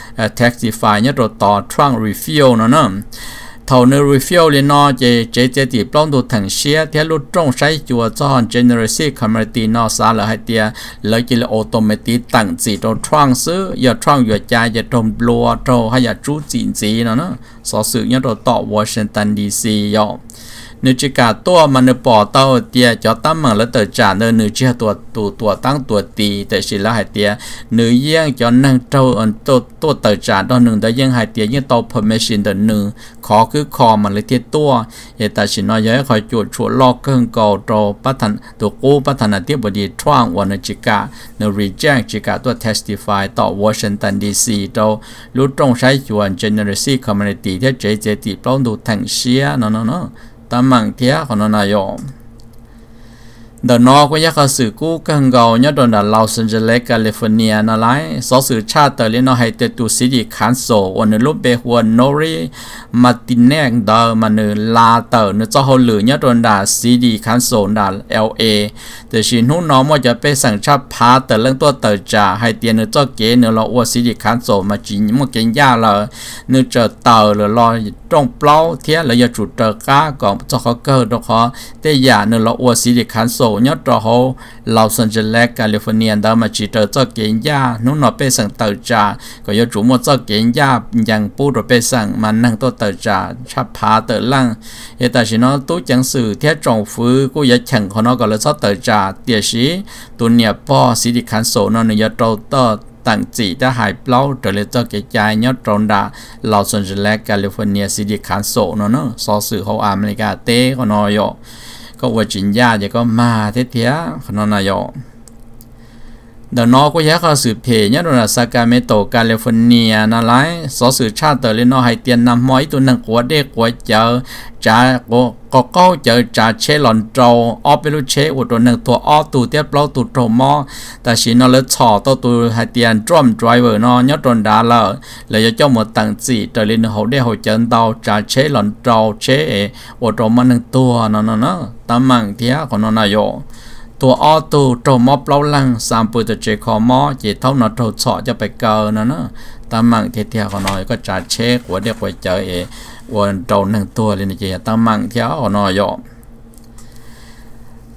testify เนี่ยตัวต่อทวง refuse เนาะเนาะเท่าในรีฟิลเลยนอเจเจเจติปล้องดูถังเชียเทียลุตรงใช้จัวจ้อน generation community นอสาละให้เตียเลยกิเลออโตเมติตั้งจีตัวทวงซื้ออย่าทวงอย่าใจอย่าตรมบลัวโตให้อย่าจู้จีนจีเนาะเนาะสอสื่อเนี่ยตัวต่อ Washington ดี ซี ยอนึกจิกาตัวมันปอเต้าเตียจะตั้งมันแล้วเตอจ่าเนื้อนึกเชื่อตัวตัวตัวตั้งตัวตีแต่สิละหายเตียนึกเยี่ยงจะนั่งเจ้าอันตัวตัวเตอจ่าตอนหนึ่งได้ยังหายเตียยังตัว permission เดินหนึ่งขอคือคอมันเลยเทียตัวเหตุแต่สิน้อยย้ายคอยจุดชัวลอกเครื่องเก่าโตพัฒนาตัวกู้พัฒนาเทียบดีท่วงวันจิกาเนื้อ reject จิกาตัว testify ต่อ Washington ดี ซี โตรู้ตรงใช้จวน generation community ที่เจเจติปล้องดูทั้งเชียเนาะเนาะเนาะตามมังเทียของนายอมเดินนอก็ยักษ์สื่อกู้กันเก่าเนี่ยโดนดันลอสแอนเจลิสแคลิฟอร์เนียนั่นแหละสอสื่อชาติเตอร์เลนอให้เตตูซิตี้คันโซวันนี้รูปเบหัวนอรีมาตินเนกเดอร์มันเนลาเตอร์เนี่ยเจ้าเขาเหลือเนี่ยโดนดันซิตี้คันโซดันเอลเอแต่ชินหุ่นน้องมันจะไปสั่งชาพาเตอร์เรื่องตัวเตอร์จ่าให้เตียนเนี่ยเจ้าเก๋เนี่ยเราว่าซิตี้คันโซมาจีนมันเก่งยากเลยเนี่ยเจอเตอร์หรือรอตรงเปล่าเทียแล้วอย่าจุดเตอร์ก้าก่อนเจ้าเขาเกิดตัวเขาแต่อย่าเนี่ยเราว่าซิตี้คันโซเนี่ยตัวเขาลอสแอนเจลิสแคลิฟอร์เนียดามาจีเตอร์เจ้าเก่งยานุ่นนอไปสั่งเตอร์จ่าก็ยจุ่มว่าเจ้าเก่งยายังปูดไปสั่งมันนั่งตัวเตอร์จ่าชับพาเตอร์ล่างเหตุแต่ฉันน้อตู้จังสื่อเทียจงฟื้นกูอยากแข่งคนน้อก็เลยเจ้าเตอร์จ่าเตียชีตัวเนี่ยป้อสิริคันโซนเนี่ยโตเตอร์ตั้งจีจะหายเปล่าเดี๋ยวเจ้าเกจายยอดตรงดาลอสแอนเจลิสแคลิฟอร์เนียสิริคันโซเนาะเนาะสอสื่อเขาอเมริกาเต้ก็นอยก็ว่าจินยาจะก็มาเทียขนนายอเดินนอก็ยักษ์สืบเพยเนี่ยโดนซากาเมโตแคลิฟอร์เนียนั่นแหละสอสื่อชาติเตอร์เลนอให้เตียนนำมอยตัวหนึ่งกัวเด็กกัวเจอจ่าก็ก็ก็เจอจ่าเชลอนโจออฟเปรูเชอุตัวหนึ่งตัวออตัวเทียบเปล่าตัวโตมอแต่ชินอเลชอตัวตัวให้เตียนดรัมไดรเวอร์นอเนี่ยโดนด่าเลยเลยจะเจ้าหมดตั้งจีเตอร์เลนเขาได้เขาเจอเตาจ่าเชลอนโจเชเออุตัวมันหนึ่งตัวนั่นน่ะตามมังเทียของนายอตัวออตัวโตมอเปล่าลังสามปืนตัวเจคอมอเจเท่านั้นโตชอจะไปเกินนั่นน่ะตามมังเทียของนายก็จ่าเชกว่าเด็กว่าเจอเอวันโตหนึ่งตัวเลยนี่เจตามมังเทียของนายอ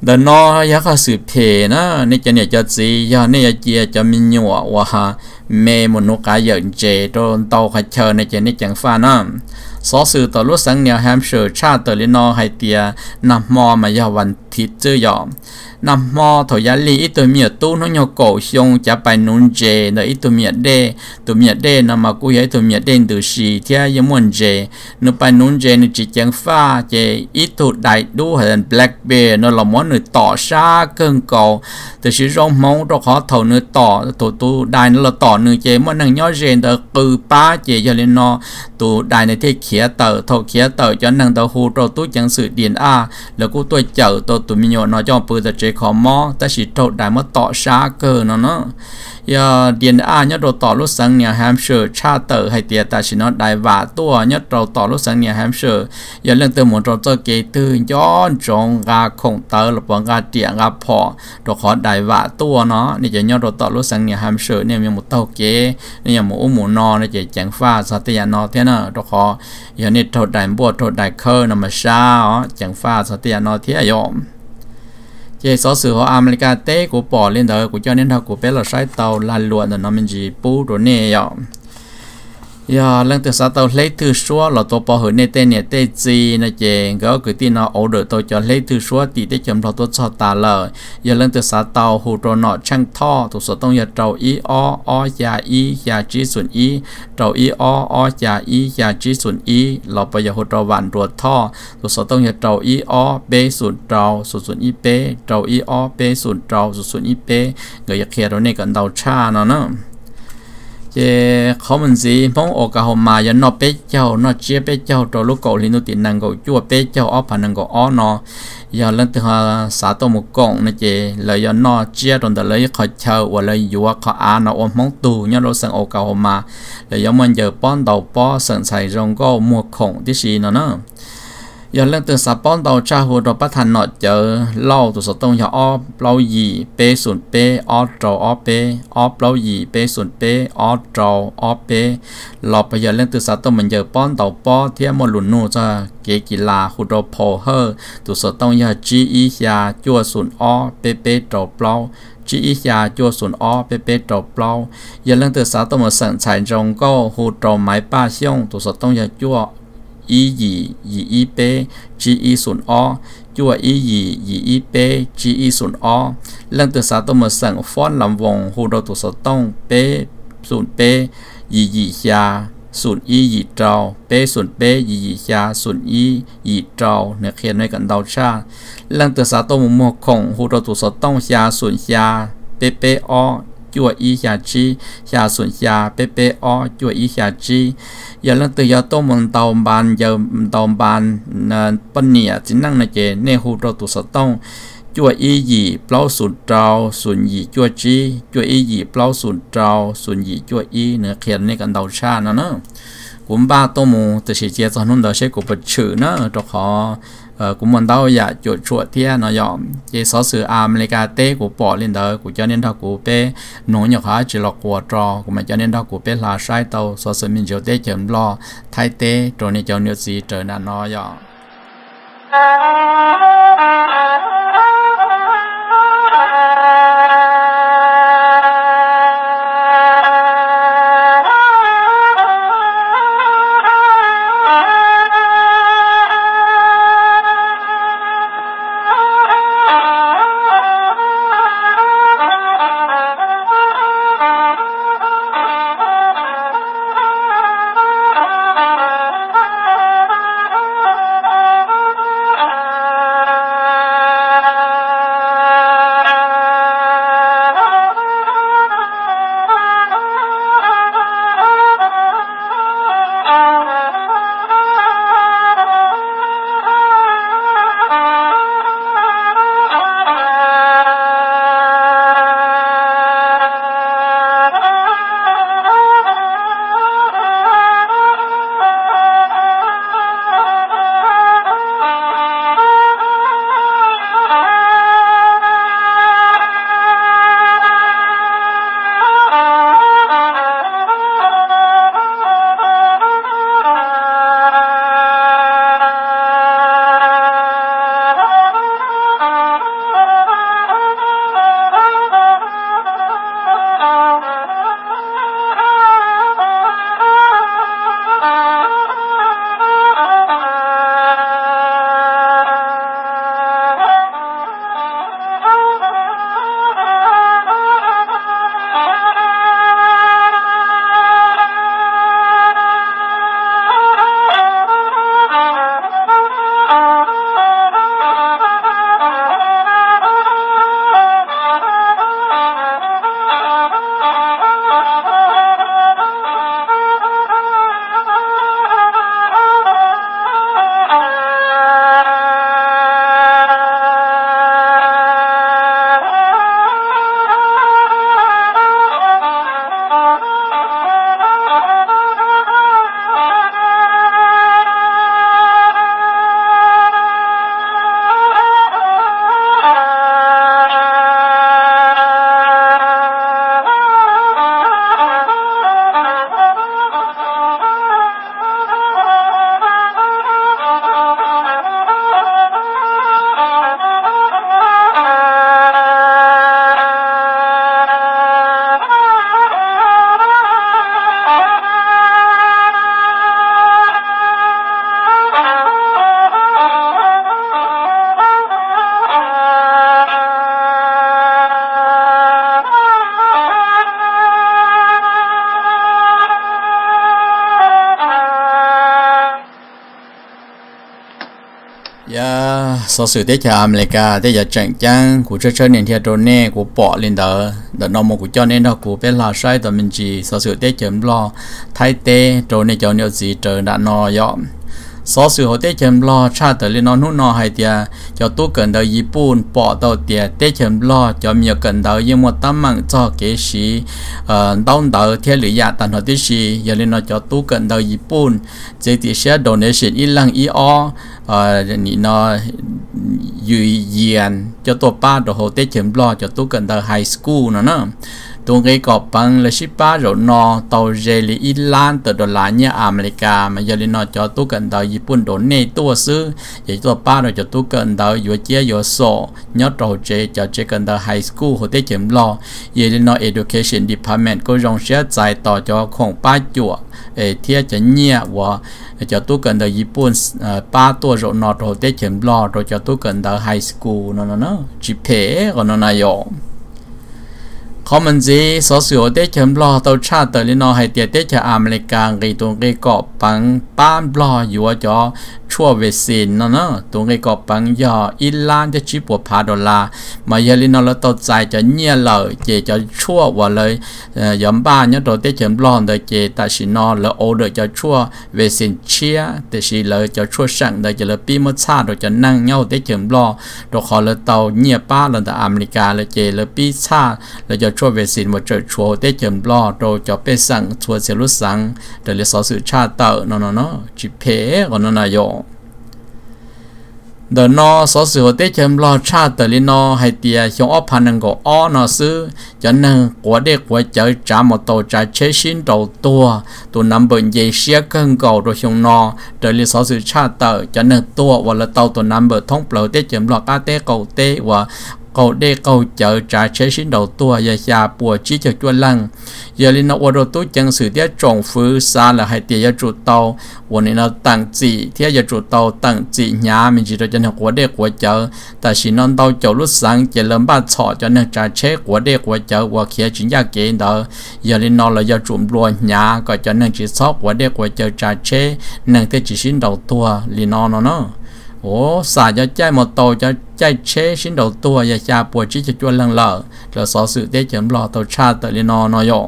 เดินนอยากสืบเพนะนี่จะเนี่ยจะจียาเนี่ยเจียจะมีหนัวว่าเมมนุกายเยินเจโดนเตาขัดเชอในเจนี่จังฟ้านะสอสื่อต่อรุ่สังเนียแฮมเชอร์ชาติเตอร์ลินอไฮเตียนำมอมายาวันทิศเจอยอมนำมอถอยาลีอีตัวเมียตู้น้องยโกชงจะไปนุนเจในอีตัวเมียเดตัวเมียเดนำมากุยตัวเมียเดนดูสีเทียยมวนเจนไปนุนเจนจิจังฟ้าเจอีตัวได้ดูเห็นแบล็กเบย์นละมอนนึต่อชาเกินเก่าแต่ชิร้องมองเราขอเท่านึต่อตัวตู้ได้นละต่อนึเจมันนั่งย่อเจนเดอปือป้าเจยาลินอตัวได้ในที่เขียเตอเท่าเขียเตอจะนั่งเตอหูเราตู้จังสื่อเดียนอาแล้วกูตัวเจ้าตัวตัวมีโยนอจอมปืนแต่เจขอมอแต่สิโตได้มาต่อชาเกินเนาะยาเดียนอาเนี่ยเราต่อรุ่สังเนี่ยแฮมเชอร์ชาเตอร์ให้เตียแต่สินอได้ว่าตัวเนี่ยเราต่อรุ่สังเนี่ยแฮมเชอร์อย่าเรื่องเติมหมุนเราจะเกตื่นย้อนจงกาคงเตอร์หรือว่ากาเตียงาพอเราขอได้ว่าตัวเนาะนี่จะเนี่ยเราต่อรุ่สังเนี่ยแฮมเชอร์เนี่ยมีหมุเต้าเกนี่ยังหมูหมูนอนี่จะแจงฟ้าสัตยานอเท่านั้นเราขออย่างนี้โทษได้บวชโทษได้เคอร์นำมาชาแจงฟ้าสัตยานอเที่ยมเจสอสื่อของอเมริกาเต้กูปอเล่นเดอกูเจ้าเน้นทากูเป็นเราใช้เตาลานล้วนแต่น้ำมันจีปูตัวนี้ยอยาเรื่องตัวสาวเตาเล็กถือชัวเราตัวปอหือในเต้เนี่ยเต้จีนะเจงก็คือที่เราเอาเดือตัวจะเล็กถือชัวตีได้จำเราตัวชอตาเลยอย่าเรื่องตัวสาวเตาหูตัวหนอช่างท่อตัวสต้องอย่าเตาอีอ้ออ้อยาอียาจีส่วนอีเตาอีอ้ออ้อยาอียาจีส่วนอีเราไปอย่าหูตัวหวานตัวท่อตัวสต้องอย่าเตาอีอ้อเบส่วนเตาส่วนส่วนอีเป้เตาอีอ้อเบส่วนเตาส่วนส่วนอีเป้เงยอยากเคลียร์ตัวนี้กันเตาชาเนาะเนาะเจเขามันสิพงโอกาหมายันนอเป๊ะเจ้านอเจียเป๊ะเจ้าตัวลูกเกาหลีนุตินังก็จั่วเป๊ะเจ้าอ้อพันนังก็อ้อนอยาเล่นตัวสาตัวมุกงนะเจเลยยันนอเจียตรงแต่เลยเขาเช่าว่าเลยอยู่ว่าเขาอ่านอมมองตูยันเราสั่งโอกาหมาเลยยันมันเจอป้อนเตาป้อสั่งใส่รงก็มัวคงที่สีนั่นนะอย่าเล่นตัวสปอนตัวชาหัวตัวประธานหนอเจอเล่าตัวสตงอย่าอ้อเล่าหยีเปส่วนเปอ้อโจอ้อเปอ้อเล่าหยีเปส่วนเปอ้อโจอ้อเปหลอกไปอย่าเล่นตัวสตงมันเจอป้อนตัวป้อเทียมหลุนนู่จะเกกีฬาหัวตัวพอเฮอตัวสตงอย่าจีอียาจั่วส่วนอ้อเปเปโจเปล่าจีอียาจั่วส่วนอ้อเปเปโจเปล่าอย่าเล่นตัวสตงมาสั่งใช้จงก็หัวตัวไม้ป้าเชี่ยงตัวสตงอย่าจั่วอีหยีหยีอีเป้จีอีส่วนอ้อจั่วอีหยีหยีอีเป้จีอีส่วนอ้อเรื่องตัวสาวตัวมาสั่งฟ้อนลำวงหูเราตัวสาวต้องเป้ส่วนเป้หยีหยียาส่วนอีหยีเจ้าเป้ส่วนเป้หยีหยียาส่วนอีหยีเจ้าเนี่ยเขียนไว้กันดาวชาเรื่องตัวสาวตัวมุมหัวคงหูเราตัวสาวต้องยาส่วนยาเป้เป้อ้อจั่วอียาจียาส่วนยาเปเปอ้อจั่วอียาจีอย่าเรื่องตัวยาต้มมันเตาบานยาเตาบานปนเนี่ยจินั่งในเจเนหูเราตัวสต้องจั่วอีหยีเปล่าส่วนเจ้าส่วนหยีจั่วจีจั่วอีหยีเปล่าส่วนเจ้าส่วนหยีจั่วอีเนื้อเขียนในกันดาวชาเนาะเนาะกุมบ้าต้มูแต่เสียเจ้าตอนนั้นเราใช้กุบชื่อเนาะตัวขอเอ่อกูมันเต้าอยากจุดชัวเทียนอยอมเจสอสื่ออเมริกาเต้กูปอเล่นเด้อกูจะเน้นท่ากูเป้หนูอยากหาจิลกัวจอกูมันจะเน้นท่ากูเป้ลาใช้เต้าสอสื่อมินเจียวเต้เจิมรอไทยเต้ตัวนี้เจ้าเนื้อสีเจอหน้านอยอ ya số sự tế cho America tế giờ trận trắng của chơi chơi nền theo đồ nè của bỏ lên đó đợt nó một của cho nên đó của bé là sai tụi mình chỉ số sự tế chấm lo thay tế đồ nè cho nhiều gì trời đã no dọn số sự hỗ tế chấm lo cha tới lên nó nút nó hay tiệt cho tôi cần đời Japan bỏ đầu tiệt tế chấm lo cho nhiều cần đời nhưng một tấm mạng cho cái gì đau đời theo lý giải tận hợp tí gì giờ lên nó cho tôi cần đời Japan chỉ thì sẽ donation ít lăng ít o nó duy diện cho tôi ba đồ hỗ tế chấm lo cho tôi cần đời high school nữa nè tôi cái có bằng là ship ba rồi nó tàu jelly Iran từ đô la nhé America mà giờ lên nó cho tôi cần đời Japan đồ này tôi xứ vậy tôi ba rồi cho tôi cần đời vừa chia vừa sổ nhớ trâu chế cho chế cần đời high school hỗ trợ chấm lo vậy lên nó education department có dòng sẽ giải tỏ cho khoảng ba chuột để thiết cho nhẹ và cho tôi cần đời Japan ba tuổi rồi nó hỗ trợ chấm lo rồi cho tôi cần đời high school nó nó nó chỉ phê còn nó này rồiเขามันจีสอสิโอเตจำลอตัวชาติตลินอให้เตียเตจอเมริกาไงตัวไงเกาะปังป้านบลออยู่ว่าจอชั่วเวสินเนาะตัวไงเกาะปังยออิลานจะชิบวพาดอลลามาเยลินอแล้วตัวใจจะเงียเลยเจจะชั่วว่าเลยยอมบ้านเนี่ยตัวเตจำลอเดเจตัดสินอแล้วโอเดจะชั่วเวสินเชียแต่สิเลยจะชั่วสั่งเดจะเลยปีมัดชาโดยจะนั่งเงาเตจำลอตัวขอเลยตัวเงียป้าเลยแต่อเมริกาเลยเจเลยปีชาเลยจะชั่วเวสินมาเจอชัวเตจมบลอโดจะไปสั่งชัวเซลุสังเดี๋ยวเลยสอสื่อชาติเต่าเนาะเนาะจิเพก่อนนายโยเดี๋ยวนอสอสื่อเตจมบลอชาติเตลินอให้เตียชงอพันนังก็อ้อนอซื้อจะนั่งหัวเด็กหัวเจอจามโตจะเชชินตัวตัวตัวน้ำเบิร์นเยเชียกันเก่าโดยชงนอเดี๋ยวเลยสอสื่อชาติเต่าจะนั่งตัววันละเต่าตัวน้ำเบิร์นท้องเปล่าเตจมบลอกาเตเก่าเตว่าcâu đê câu chợ trả chế xin đầu tua và già bùa chỉ cho chua lăng giờ linh nó ô tô tôi chẳng xử tiết trồng phứ xa là hai tiền cho chủ tàu và nên nó tăng trị thiết cho chủ tàu tăng trị nhà mình chỉ cho chân của đê của chợ tại xin non tàu chậu lúc sáng chỉ lâm ba thọ cho nên trả chế của đê của chợ và kia chính gia kế đó giờ linh nó là do chủ luôn nhà còn cho nên chỉ sót của đê của chợ trả chế nên thế chỉ xin đầu tua linh nó nó nóโอ้สายจะใจหมดโตจะใจเชชิ้นเดียวตัวอย่าชาปวดชี้จะจวนลังเลอแล้วสอสื่อได้เฉิมรอตัวชาติตะลินอนอย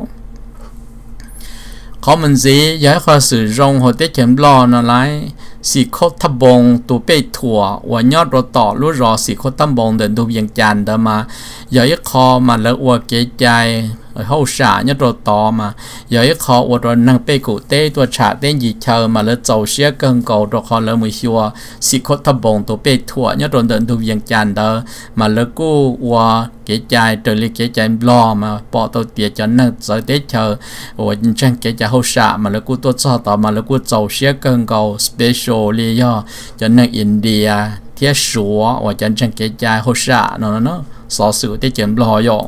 เขามันสิอยากให้ข้อสื่อรงหัวได้เฉิมรอนอะไรสีโคตรบงตัวเป็ดถั่ววันยอดรถต่อรู้รอสีโคตรบงเดินดูยังจานเดิมมาอยากให้คอมาแล้วอวดเกยใจhậu xả nhất rồi to mà giờ cái khó ở rồi năng bê cụ têตัวtrả tên gì chờ mà lỡ dầu xía cân cầu rồi khó lỡ mới xua xịt khót thầm bồng tổ bê thua nhất rồi đợn thu viên chàn đó mà lỡ cô qua cái chai trời li cái chai lo mà bỏ tàu tiệt cho năng giờ tết chờ ở trên cái chai hậu xả mà lỡ cô tôi cho tao mà lỡ cô dầu xía cân cầu special li do cho năng India thiết sủa ở trên trên cái chai hậu xả nó nó xóa sự tết chém lo yo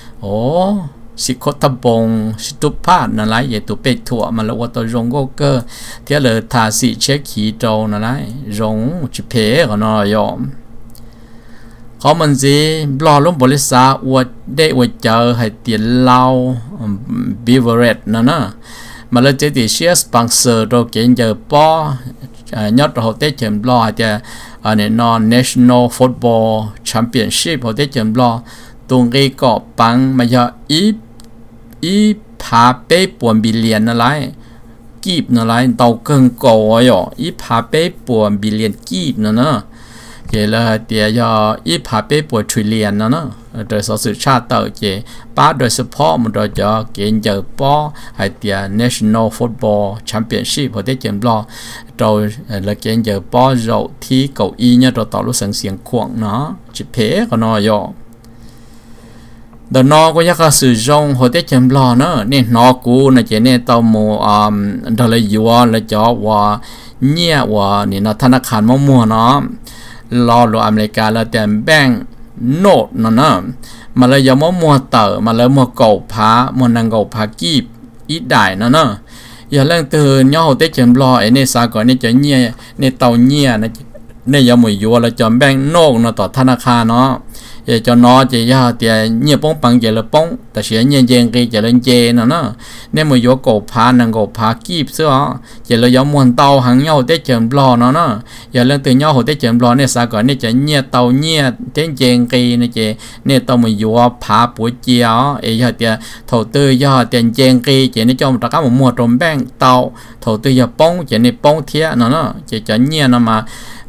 ồสิโคตบงสิตุพาดนั่นแหละอย่าตัวเป็ดถั่วมันแล้วว่าตัวรงก็เกอเที่ยวเลยทาสีเช็คขีโตนั่นแหละรงจิเพก็นอยอมเขามันสิบลอลุ่มบริษัทอวดได้อวดเจอให้เตียนเหล้าบิวเวอร์เรตนั่นนะมาเลยจะติดเชียร์สปอนเซอร์เราเก่งเจอป้อยอดเราเตะเข็มบลอจะอันนี้นอน National Football Championship เราเตะเข็มบลอตรงนี้ก็ปังมาจะอีอีพาเป้ปวนบิเลียนอะไรกีบอะไรเตาเกิงก่ออีพาเป้ปวนบิเลียนกีบนะเนาะเจแล้วเดี๋ยวอีพาเป้ปวนทริลเลียนนะเนาะโดยสุชาติเต่าเจป้าโดยเฉพาะมันโดยจะเกณฑ์เจอป้อให้เดีย National Football Championship พอได้เจมรอโดยแล้วเกณฑ์เจอป้อเราที่เก้าอี้เนี่ยเราต่อรู้เสียงเสียงขวางเนาะจิเพก็นอยเดี๋ยวนอก็อยากสื่อจงหัวเตจมรอเนอะนี่นอกูนะเจเนี่ยตัวโมอ่าดอลยูวแล้วจ่อว่าเนี่ยว่านี่นะธนาคารมั่วมั่วเนาะรอรออเมริกาแล้วแต่แบงก์โนดนั่นนะมาเลยยังมั่วมั่วเต๋อมาเลยมั่วเก่าพามั่วนังเก่าพากีบอีได้นั่นนะอย่าเรื่องตื่นย่อหัวเตจมรอไอ้เนี่ยสากลเนี่ยจะเนี่ยเนี่ยเตาเนี่ยนะเนี่ยยังไม่อยู่แล้วจ่อแบงก์โนดนะต่อธนาคารเนาะ giờ cho nó chỉ cho thì nhiều bông bằng giờ là bông ta sẽ nhiều dèn cái giờ lên dè nó nó nên mà vô cổ phá năng cổ phá kịp xưa giờ là giống muôn tàu hàng nhau tới chậm lò nó nó giờ lên từ nhau hồi tới chậm lò này sao gọi này chỉ nhiều tàu nhiều đến dèn cái này chỉ nên tàu mà vô phá buổi chiều ấy giờ thì đầu tư giờ tiền dèn cái chỉ nên cho một cái một mua trộm beng tàu đầu tư giờ bông chỉ nên bông thiệt nó nó chỉ cho nhiều nó mà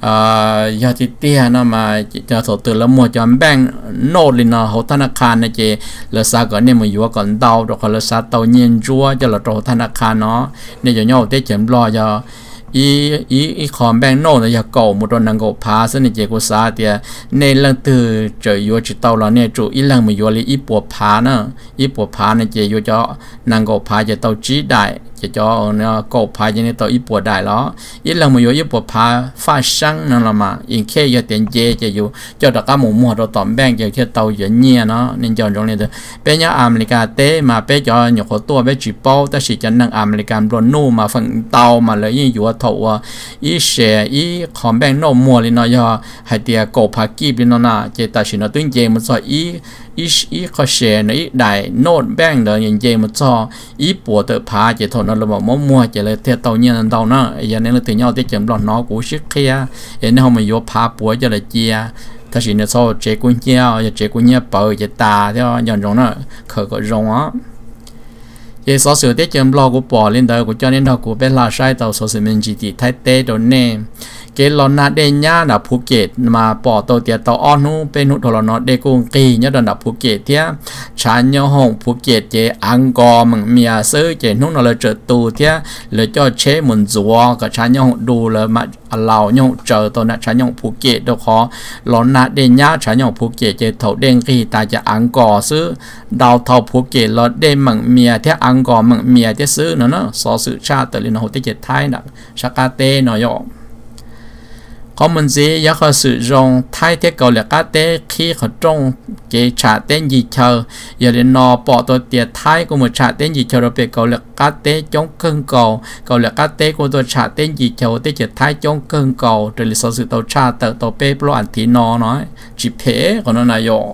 giờ thì tiền nó mà cho đầu tư là mua cho beng nốt lên nó hỗ thằng khăn này chỉ là sao gọi nên mà vô còn tàu rồi còn là sao tàu nhiên chúa cho là trâu thằng khăn nó nên giờ nhau tới chậm lo cho ý ý ý còn beng nốt là giờ cầu một đôi năng cầu phá xin chỉ có sao thì nên lần từ trời vô chỉ tàu là nên chủ ý lần mà vô là ý bộ phá nữa ý bộ phá này chỉ vô cho năng cầu phá cho tàu trí đại chỉ cho nó cầu phá cho nên tàu ý bộ đại đó ý lần mà vô ý bộ phá phát sinh nó là mà in khi giờ tiền dê chỉ vô cho tất cả một mùa rồi tóm beng cho cái tàu dễ nhẹ nó nên chọn trong này được bây giờ America té mà bây giờ nhiều khó tua bây chỉ bao ta chỉ cho năng America rồi nu mà phần tàu mà lấy như vô thầu ý xe ý còn beng nô mùa lên nó giờ hay tiệt cầu phá kịp lên nó nè chỉ ta chỉ nó tuyên dê một số ý ý ý khó xe nó ý đại nốt beng đó nhìn dê một số ý bộ tự phá chỉ thầu nó là một món mua chỉ là theo tàu nhiên tàu nó giờ nên là từ nhau tới chấm lọt nó cũng sức kia nên không mà vô phá bộ cho là chia ta chỉ là sau chế quân nhau giờ chế quân nhau bờ chế ta theo nhận giống nó khởi có giống á giờ số sự tới chấm lọt của bỏ lên đời của cho nên họ của bên là sai tàu số sự mình chỉ thì thay tê đồ nè cái lon nát đen nhá là Phú Kiệt mà bỏ tàu tiệt tàu on nu bên hụt thằng nó để cùng kỳ nhá đòn là Phú Kiệt thế chán nhau hồng Phú Kiệt chế ăn gò mừng mía sứ chế nút nó là trợ tù thế lấy cho chế muốn rùa cả chán nhau đủ là mà lào nhau chờ tàu nát chán nhau Phú Kiệt đâu khó lon nát đen nhá chán nhau Phú Kiệt chế thầu đen kỳ ta chế ăn gò sứ đào thầu Phú Kiệt lót đen mừng mía thế ăn gò mừng mía thế sứ nó nó so sự cha từ lên nó hụt tới chế thái nè sakate nó yo có mình gì giá khó sử dụng thay thế cầu là cá tế khi họ trong cái trả tên gì chờ giờ đến nó bỏ tôi tiền thay của một trả tên gì chờ rồi về cầu là cá tế chống cân cầu cầu là cá tế của tôi trả tên gì chờ tới chỉ thay chống cân cầu rồi là sau sự tàu trả tờ tàu bê pro ảnh thì nó nói chỉ thế của nó là yo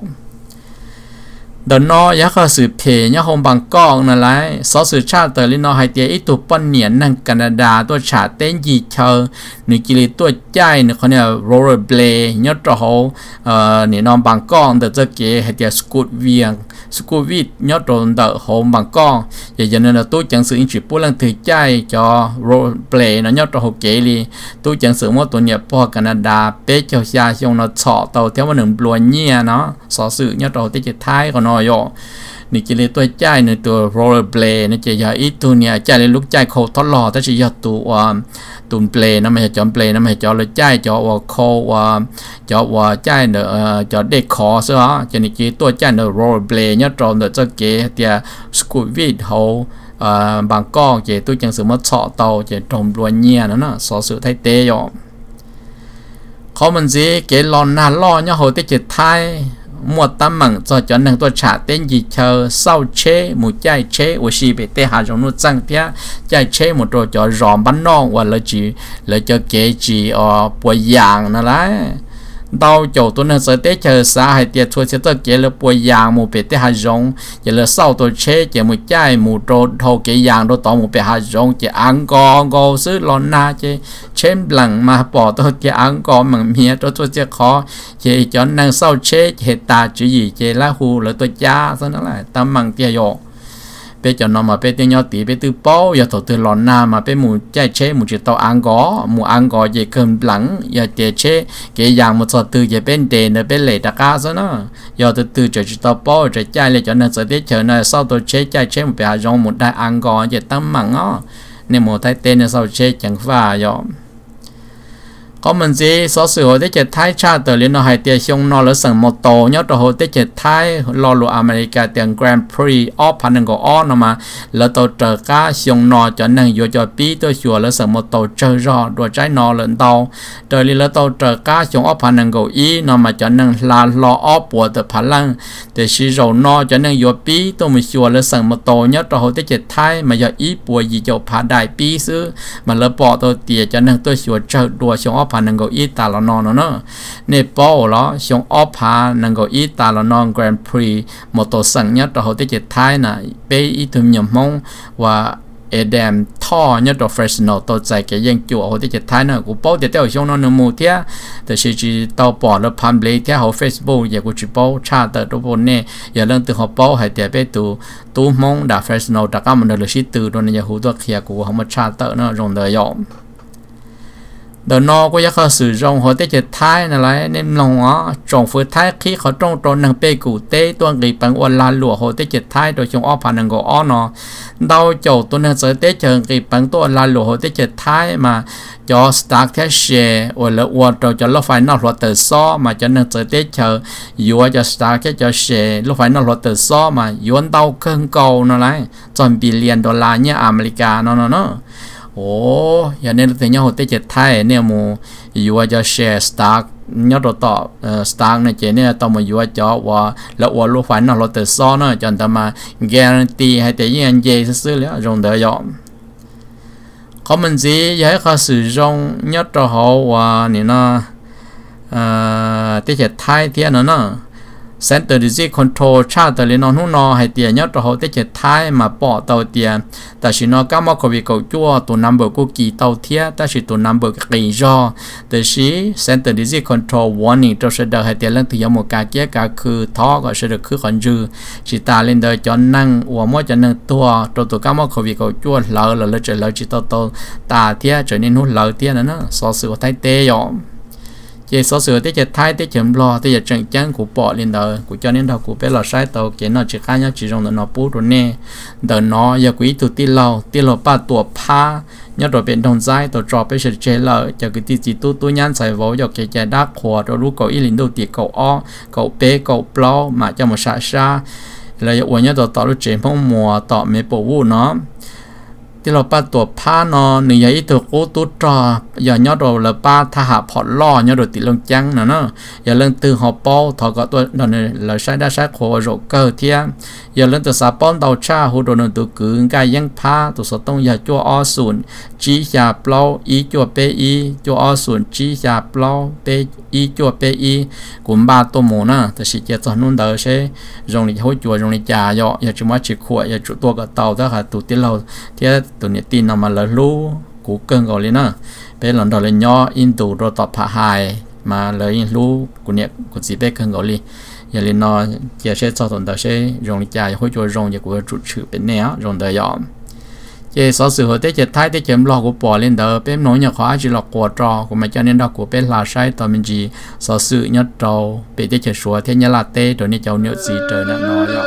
đợt nó giá khó sự phê nhá không bằng con là lại số sự trả tờ lên nó hay tiền ít tụ bận niên năng Canada tôi trả tên gì chờ nửa chỉ tôi chạy nửa con này rollerblade nhớ cho họ nửa nó bằng con đợt cho cái hay tiền scoot viền scoot vít nhớ cho đợt họ bằng con vậy cho nên là tôi chẳng sử chỉ bốn lần thử chạy cho rollerblade nó nhớ cho họ kể đi tôi chẳng sử một tuần nhập qua Canada bé cho xa xong nó chọ tàu theo một đường lùi nhẹ nó số sự nhớ cho tới chỉ thái còn nói yo nị chỉ lấy tôi chạy nị tôi rollerblade nị chỉ giờ ít tu nè chạy lấy lúc chạy khâu thoát lò tới chỉ giờ tu tuần play nó mà chọn play nó mà chọn lấy chạy cho khâu cho chạy nữa cho để khó xưa cho nên chỉ tôi chạy nữa rollerblade nhớ tròn được cho cái thì school vid hậu bằng con chỉ tôi chẳng sử mất sọ tàu chỉ trồng luôn nhẹ nữa nó số sự thay thế yo khó mình gì cái lon nà lo nhá hồi tới chỉ thay một tấm mảng cho cho năng tôi trả tên gì chờ sau chế một chai chế của si bị tê hạ trong nút răng thế chai chế một đồ cho ròm bắn non và lợi chỉ lợi cho kế chỉ ở bùi giàng nó đấy đau chỗ tôi nên sẽ tết chờ xa hay tiệt thôi sẽ tới kế là bùi giàng một bị tê hạ trong chỉ là sau tôi chế chỉ một chai một đồ thầu kế giàng đồ tỏ một bị hạ trong chỉ ăn co co xứ lon na chứ chém lằng mà bỏ tôi chỉ ăn co bằng mía tôi tôi sẽ khó chỉ cho năng sau chế chỉ ta chữ gì chỉ lá hù là tôi cha sao nó lại tâm bằng tia yo bây giờ nó mà bây giờ nhau tí bây từ bao giờ thầu từ lon na mà bây mù chạy chế mù chỉ tàu ăn có mù ăn có gì cơm lắng giờ tiệt chế cái dạng một số từ giờ bên đền ở bên lề đặc cá sao nó giờ từ từ chỉ tàu bao chỉ chạy lại cho nên sẽ tiết chờ này sau tôi chế chạy chế một bè rong một đại ăn có gì tâm bằng á nên một thái tên là sau chế chẳng phải rồi có mình gì số sự hồi tới chế thái cha từ liên nó hay tiền xong nó là sẵn một tổ nhớ từ hồi tới chế thái lo lụa America tiền Grand Prix of Pan Go on mà là tổ trợ cá xong nó cho nên vô cho bí tôi chùa là sẵn một tổ chơi rõ đồ trái nó lên tàu từ liên là tổ trợ cá xong of Pan Go ý nó mà cho nên là lo of của từ Pan Lang để sử dụng nó cho nên vô bí tôi mình chùa là sẵn một tổ nhớ từ hồi tới chế thái mà giờ ý của gì cho Pan đại bí xứ mà là bỏ tôi tiền cho nên tôi chùa chơi đùa xong of พานังก็อีตาลนอนเนาะเนปอลล้อชงออพานังก็อีตาลนอนแกรนด์พรีมอเตอร์สังยัดเราได้เจ็ดท้ายน่ะเปอีทุมยมมงว่าเอเดมท่อยัดตัวเฟรชโนตัวใจแกยังจั่วเขาได้เจ็ดท้ายน่ะกูป้อเดี๋ยวเดี๋ยวชงนอนมูเทียแต่ชีจีตัวปอดแล้วพันเบลเทียเขาเฟซบุ๊กอย่ากูจีป้อชาติตัวบนเนี่ยอย่าเรื่องตัวเขาป้อให้เดี๋ยวไปตัวตัวมงด่าเฟรชโนด่าก็มันเดือดชิตัวตัวนี้อย่าหูตัวเขียกูเขามาชาติเนาะรงเดียวยอมเดินนอก็ยังเขาสื่อตรงเขาได้เจ็ดท้ายนั่นแหละเน้นลงอ๋อจงฟื้นท้ายขี้เขาตรงตรงนังเปกูเต้ตัวกีปังวันลาหลวงเขาได้เจ็ดท้ายโดยชงอ้อผ่านนังก็อ้อนอดาวโจตัวนึงเจอเต้เชิงกีปังตัวลาหลวงเขาได้เจ็ดท้ายมาจอสตาร์แค่เชร์วันละวันเราจะลดไฟนอลรถเตอร์ซ้อมาจะนึงเจอเต้เชิงยัวจะสตาร์แค่จะเชร์ลดไฟนอลรถเตอร์ซ้อมาย้อนดาวเครื่องเก่านั่นแหละจนบิลเลียนดอลลาร์เนี่ยอเมริกาเนาะเนาะโอ้ยอย่างนี้เราเนี่ยหัวเตจไทยเนี่ยมูอยู่ว่าจะแชร์สตาร์เนี่ยเราต่อเอ่อสตาร์เนี่ยเจเนี่ยต้องมาอยู่ว่าจะว่าแล้วว่าลูกฝันเราเตะซ้อนเนาะจนทำมาการันตีให้แต่ยังเจซื้อแล้วรงเดียวยอมเขามันสิอยากให้เขาสื่อตรงเนี่ยเราเขาว่านี่เนาะเอ่อเตจไทยเทียนเนาะCenter Disease Control ชาติเลยนอนหุ่นนอให้เตียยอดเราได้เจ็ดท้ายมาปอเตาเตียแต่ชินอก้ามอควิกจั่วตัวนัมเบอร์กูกี่เตาเทียแต่ชิตัวนัมเบอร์กี่จอแต่ชิ Center Disease Control Warning ตัวเสด็จให้เตียเรื่องที่ยมกาเกี่ยก็คือท้อก็เสด็จคือคนจือชิตาเล่นเดอจอนนั่งหัวมอจะนั่งตัวตัวตัวก้ามอควิกจั่วเหล่าเราเลยจะเหล่าจิตโตตาเทียจะนี่หุ่นเหล่าเทียนั่นนะสอสือไทยเตยอมเจสสือที่จะท้ายที่จะรอที่จะจังจังกูปอลินเดอกูจะเนี่ยเรากูเป็นหลอดใช้ตัวเกณฑ์นอจิข้าเนี่ยจีจงเดินนอปูตัวเนี่ยเดินนออย่ากุยตัวที่เราที่เราป้าตัวผ้าเนี่ยตัวเป็นทงใจตัวจอไปเฉยเฉยเลยจะกุยที่จีตัวตัวยันใส่วอลอยากจะดักขวดตัวรู้เกาอีลินดูตีเกาอ้อเกาเป๊เกาเปล่ามาจะมาชาชาเลยอวยเนี่ยตัวต่อรู้เจมพงมัวต่อเมปวูเนาะที่เราป้าตัวผ้านอหนึ่งอย่างที่ตัวกูตัวจออย่ายอดเราเลยป้าถ้าหาพอดล่อยอดเราติดลงจังนะเนาะอย่าเรื่องตื่นหอบเป้าถอดก็ตัวนั่นเลยเราใช้ได้ใช้โคโรเกอร์เทียอย่าเรื่องตัวสาป้อนเตาชาหูโดนตัวกึ่งกายยังผ้าตัวสต้องอย่าจั่วอ้อศูนย์จีอย่าเปล่าอีจั่วเปอีจั่วอ้อศูนย์จีอย่าเปล่าเปอีจั่วเปอีกุมบาตัวหมูนะแต่สิเจ้าตอนนู้นเดอใช้ตรงนี้เขาจั่วตรงนี้จ่าย่ออย่าจุ่มว่าจิขวดอย่าจุ่ตัวกับเตาถ้าหาตัวที่เราเทียตัวนี้ตีนออกมาแล้วรู้กูเกินก่อนเลยนะเป็นหลังดอเลยย่ออินตูโรตอผาหายมาเลยรู้กูเนี่ยกูสิเป๊กเกินก่อนเลยอย่าเลยนอเกี่ยวเช่นสอดตนเดอใช้ตรงนี้จ่าอย่าให้จั่วตรงอย่ากูจุดชื่อเป็นแนวตรงเดียยอมเจสอสื่อหัวเตจท้ายเตจมหลอกกูปอเล่นเดอเป็นน้อยอย่างขออาจจะหลอกกวดรอกูไม่จะเน้นดอกกูเป็นลาใช้ตอนมันจีสอสื่อยัดเราเป็นเตจชัวเทียนยาลาเต้ตัวนี้เจ้าเนื้อสีเจอหน้าน้อย